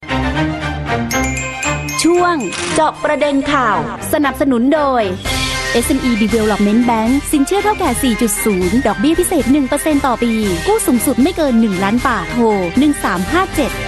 ช่วงเจาะประเด็นข่าวสนับสนุนโดย เอส เอ็ม อี Development Bank สินเชื่อเท่าแก่ สี่จุดศูนย์ ดอกเบี้ยพิเศษ หนึ่งเปอร์เซ็นต์ ต่อปีกู้สูงสุดไม่เกินหนึ่งล้านบาทโทรหนึ่งสามห้าเจ็ด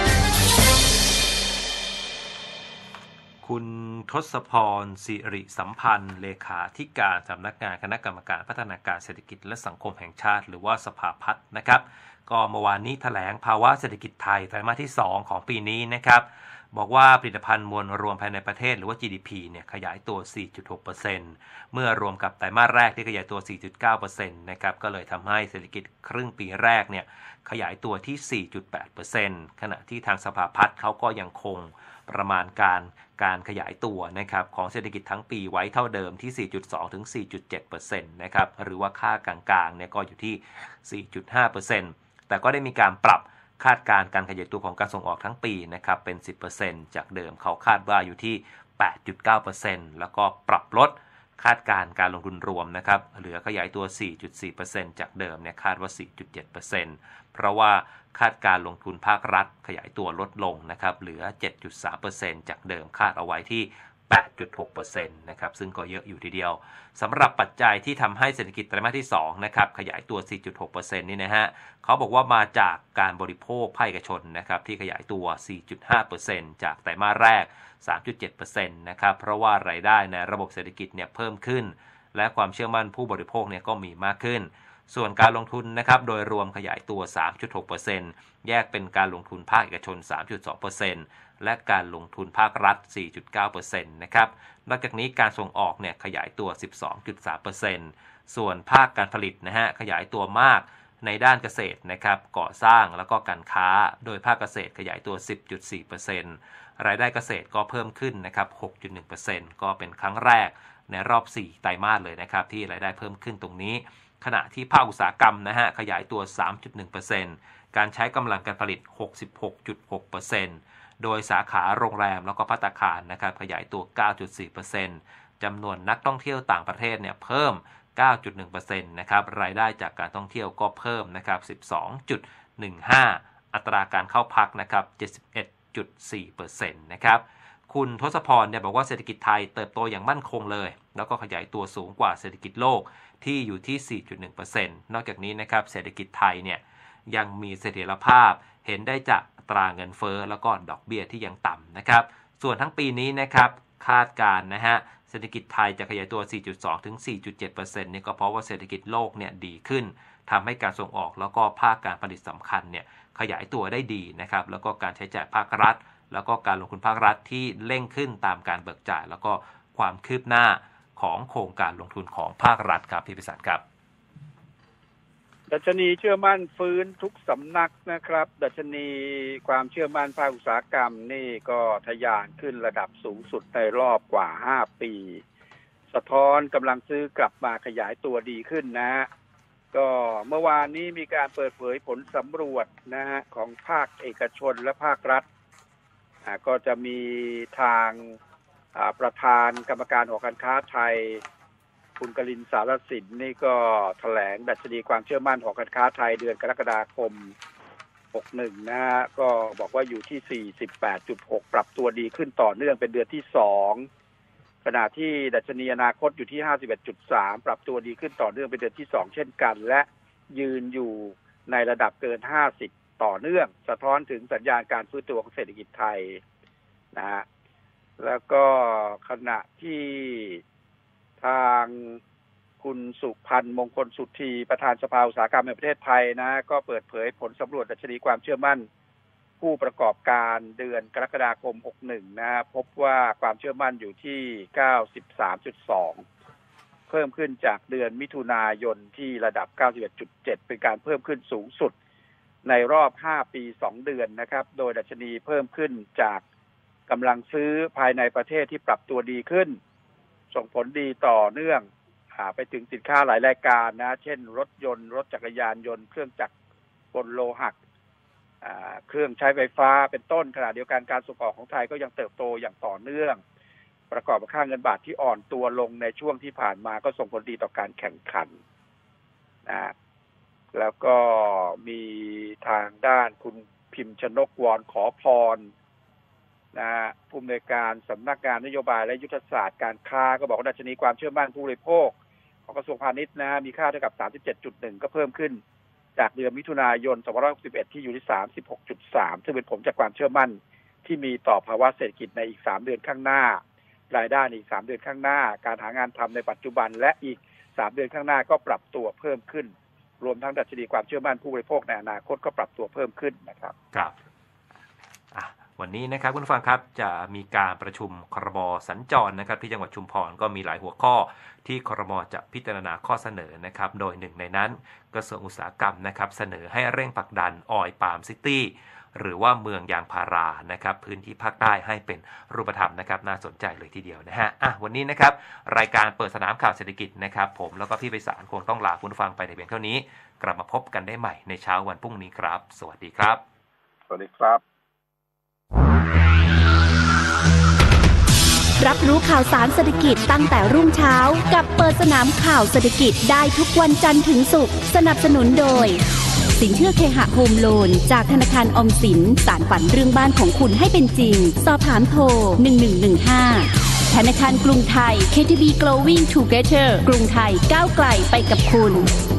คุณทศพรสิริสัมพันธ์เลขาธิการสำนักงานคณะกรรมการพัฒนาการเศรษฐกิจและสังคมแห่งชาติหรือว่าสภาพัฒน์นะครับก็เมื่อวานนี้แถลงภาวะเศรษฐกิจไทยไตรมาสที่สองของปีนี้นะครับบอกว่าผลิตภัณฑ์มวลรวมภายในประเทศหรือว่า จี ดี พี เนี่ยขยายตัว สี่จุดหกเปอร์เซ็นต์ เมื่อรวมกับไตรมาสแรกที่ขยายตัว สี่จุดเก้าเปอร์เซ็นต์ นะครับก็เลยทำให้เศรษฐกิจครึ่งปีแรกเนี่ยขยายตัวที่ สี่จุดแปดเปอร์เซ็นต์ ขณะที่ทางสภาพัฒน์เขาก็ยังคงประมาณการการขยายตัวนะครับของเศรษฐกิจทั้งปีไว้เท่าเดิมที่ สี่จุดสอง ถึง สี่จุดเจ็ดเปอร์เซ็นต์ นะครับหรือว่าค่ากลางๆเนี่ยก็อยู่ที่ สี่จุดห้าเปอร์เซ็นต์ แต่ก็ได้มีการปรับคาดการณ์การขยายตัวของการส่งออกทั้งปีนะครับเป็น สิบเปอร์เซ็นต์ จากเดิมเขาคาดว่าอยู่ที่ แปดจุดเก้าเปอร์เซ็นต์ แล้วก็ปรับลดคาดการณ์การลงทุนรวมนะครับเหลือขยายตัว สี่จุดสี่เปอร์เซ็นต์ จากเดิมเนี่ยคาดว่า สี่จุดเจ็ดเปอร์เซ็นต์ เพราะว่าคาดการลงทุนภาครัฐขยายตัวลดลงนะครับเหลือ เจ็ดจุดสามเปอร์เซ็นต์ จากเดิมคาดเอาไว้ที่ แปดจุดหกเปอร์เซ็นต์ นะครับซึ่งก็เยอะอยู่ทีเดียวสำหรับปัจจัยที่ทำให้เศรษฐกิจไตรมาสที่สองนะครับขยายตัว สี่จุดหกเปอร์เซ็นต์ นี่นะฮะเขาบอกว่ามาจากการบริโภคภาคเอกชนนะครับที่ขยายตัว สี่จุดห้าเปอร์เซ็นต์ จากไตรมาสแรก สามจุดเจ็ดเปอร์เซ็นต์ นะครับเพราะว่ารายได้ในระบบเศรษฐกิจเนี่ยเพิ่มขึ้นและความเชื่อมั่นผู้บริโภคเนี่ยก็มีมากขึ้นส่วนการลงทุนนะครับโดยรวมขยายตัว สามจุดหกเปอร์เซ็นต์ แยกเป็นการลงทุนภาคเอกชน สามจุดสองเปอร์เซ็นต์ และการลงทุนภาครัฐ สี่จุดเก้าเปอร์เซ็นต์ นะครับนอกจากนี้การส่งออกเนี่ยขยายตัว สิบสองจุดสามเปอร์เซ็นต์ ส่วนภาคการผลิตนะฮะขยายตัวมากในด้านเกษตรนะครับก่อสร้างแล้วก็การค้าโดยภาคเกษตรขยายตัว สิบจุดสี่เปอร์เซ็นต์ รายได้เกษตรก็เพิ่มขึ้นนะครับ หกจุดหนึ่งเปอร์เซ็นต์ ก็เป็นครั้งแรกในรอบสี่ไตรมาสเลยนะครับที่รายได้เพิ่มขึ้นตรงนี้ขณะที่ภาคอุตสาหกรรมนะฮะขยายตัว สามจุดหนึ่งเปอร์เซ็นต์ การใช้กำลังการผลิต หกสิบหกจุดหกเปอร์เซ็นต์ โดยสาขาโรงแรมแล้วก็ภัตตาคารนะครับขยายตัว เก้าจุดสี่เปอร์เซ็นต์ จำนวนนักท่องเที่ยวต่างประเทศเนี่ยเพิ่ม เก้าจุดหนึ่งเปอร์เซ็นต์ นะครับรายได้จากการท่องเที่ยวก็เพิ่มนะครับ สิบสองจุดหนึ่งห้า อัตราการเข้าพักนะครับ เจ็ดสิบเอ็ดจุดสี่เปอร์เซ็นต์ นะครับคุณทศพรเนี่ยบอกว่าเศรษฐกิจไทยเติบโตอย่างมั่นคงเลยแล้วก็ขยายตัวสูงกว่าเศรษฐกิจโลกที่อยู่ที่ สี่จุดหนึ่งเปอร์เซ็นต์ นอกจากนี้นะครับเศรษฐกิจไทยเนี่ยยังมีเสถียรภาพเห็นได้จากอัตราเงินเฟ้อแล้วก็ดอกเบี้ยที่ยังต่ำนะครับส่วนทั้งปีนี้นะครับคาดการณ์นะฮะเศรษฐกิจไทยจะขยายตัว สี่จุดสอง ถึง สี่จุดเจ็ดเปอร์เซ็นต์ นี่ก็เพราะว่าเศรษฐกิจโลกเนี่ยดีขึ้นทำให้การส่งออกแล้วก็ภาคการผลิตสำคัญเนี่ยขยายตัวได้ดีนะครับแล้วก็การใช้จ่ายภาครัฐแล้วก็การลงทุนภาครัฐที่เร่งขึ้นตามการเบิกจ่ายแล้วก็ความคืบหน้าของโครงการลงทุนของภาครัฐครับพี่พิสันครับดัชนีเชื่อมั่นฟื้นทุกสำนักนะครับดัชนีความเชื่อมั่นภาคอุตสาหกรรมนี่ก็ทะยานขึ้นระดับสูงสุดในรอบกว่าห้าปีสะท้อนกำลังซื้อกลับมาขยายตัวดีขึ้นนะก็เมื่อวานนี้มีการเปิดเผยผลสำรวจนะฮะของภาคเอกชนและภาครัฐอ่าก็จะมีทางอ่าประธานกรรมการหอการค้าไทยคุณกลินสารสินนี่ก็แถลงดัชนีความเชื่อมั่นหอการค้าไทยเดือนกรกฎาคมหกสิบเอ็ดนะฮะก็บอกว่าอยู่ที่ สี่สิบแปดจุดหก ปรับตัวดีขึ้นต่อเนื่องเป็นเดือนที่สองขณะที่ดัชนีอนาคตอยู่ที่ ห้าสิบเอ็ดจุดสาม ปรับตัวดีขึ้นต่อเนื่องเป็นเดือนที่สองเช่นกันและยืนอยู่ในระดับเกินห้าสิบต่อเนื่องสะท้อนถึงสัญญาณการฟื้นตัวของเศรษฐกิจไทยนะฮะแล้วก็ขณะที่ทางคุณสุพันธ์มงคลสุธีประธานสภาอุตสาหกรรมแห่งประเทศไทยนะก็เปิดเผยผลสำรวจดัชนีความเชื่อมั่นผู้ประกอบการเดือนกรกฎาคมหกสิบเอ็ดนะพบว่าความเชื่อมั่นอยู่ที่ เก้าสิบสามจุดสอง เพิ่มขึ้นจากเดือนมิถุนายนที่ระดับ เก้าสิบเอ็ดจุดเจ็ด เป็นการเพิ่มขึ้นสูงสุดในรอบห้าปีสองเดือนนะครับโดยดัชนีเพิ่มขึ้นจากกำลังซื้อภายในประเทศที่ปรับตัวดีขึ้นส่งผลดีต่อเนื่องไปถึงสินค้าหลายรายการนะเช่นรถยนต์รถจักรยานยนต์เครื่องจักรกลโลหะเครื่องใช้ไฟฟ้าเป็นต้นขณะเดียวกันการส่งออกของไทยก็ยังเติบโตอย่างต่อเนื่องประกอบกับค่าเงินบาทที่อ่อนตัวลงในช่วงที่ผ่านมาก็ส่งผลดีต่อการแข่งขันนะแล้วก็มีทางด้านคุณพิมพ์ชนกวรขอพรนะผู้อำนวยการสำนักงานนโยบายและยุทธศาสตร์การค้าก็บอกว่าดัชนีความเชื่อมั่นผู้บริโภคของกระทรวงพาณิชย์นะมีค่าเท่ากับ สามสิบเจ็ดจุดหนึ่ง ก็เพิ่มขึ้นจากเดือนมิถุนายนสองพันห้าร้อยหกสิบเอ็ดที่อยู่ที่ สามสิบหกจุดสาม ซึ่งเป็นผลจากความเชื่อมั่นที่มีต่อภาวะเศรษฐกิจในอีกสามเดือนข้างหน้ารายได้ในอีกสามเดือนข้างหน้าการหางานทำในปัจจุบันและอีกสามเดือนข้างหน้าก็ปรับตัวเพิ่มขึ้นรวมทั้งดัชนีความเชื่อมั่นผู้บริโภคในอนาคตก็ปรับตัวเพิ่มขึ้นนะครับครับวันนี้นะครับคุณผู้ฟังครับจะมีการประชุมครม.สัญจรนะครับที่จังหวัดชุมพรก็มีหลายหัวข้อที่ครม.จะพิจารณาข้อเสนอนะครับโดยหนึ่งในนั้นกระทรวงอุตสาหกรรมนะครับเสนอให้เร่งผลักดันออยล์ปาล์มซิตี้หรือว่าเมืองยางพารานะครับพื้นที่ภาคใต้ให้เป็นรูปธรรมนะครับน่าสนใจเลยทีเดียวนะฮะอ่ะวันนี้นะครับรายการเปิดสนามข่าวเศรษฐกิจนะครับผมแล้วก็พี่ไพศาลคงต้องลาคุณผู้ฟังไปในเพียงเท่านี้กลับมาพบกันได้ใหม่ในเช้าวันพรุ่งนี้ครับสวัสดีครับสวัสดีครับรับรู้ข่าวสารเศรษฐกิจตั้งแต่รุ่งเช้ากับเปิดสนามข่าวเศรษฐกิจได้ทุกวันจันทร์ถึงศุกร์สนับสนุนโดยสินเชื่อเคหะโฮมโลนจากธนาคารออมสินสานฝันเรื่องบ้านของคุณให้เป็นจริงสอบถามโทรหนึ่งหนึ่งหนึ่งห้าธนาคารกรุงไทย เค ที บี Growing Together กรุงไทยก้าวไกลไปกับคุณ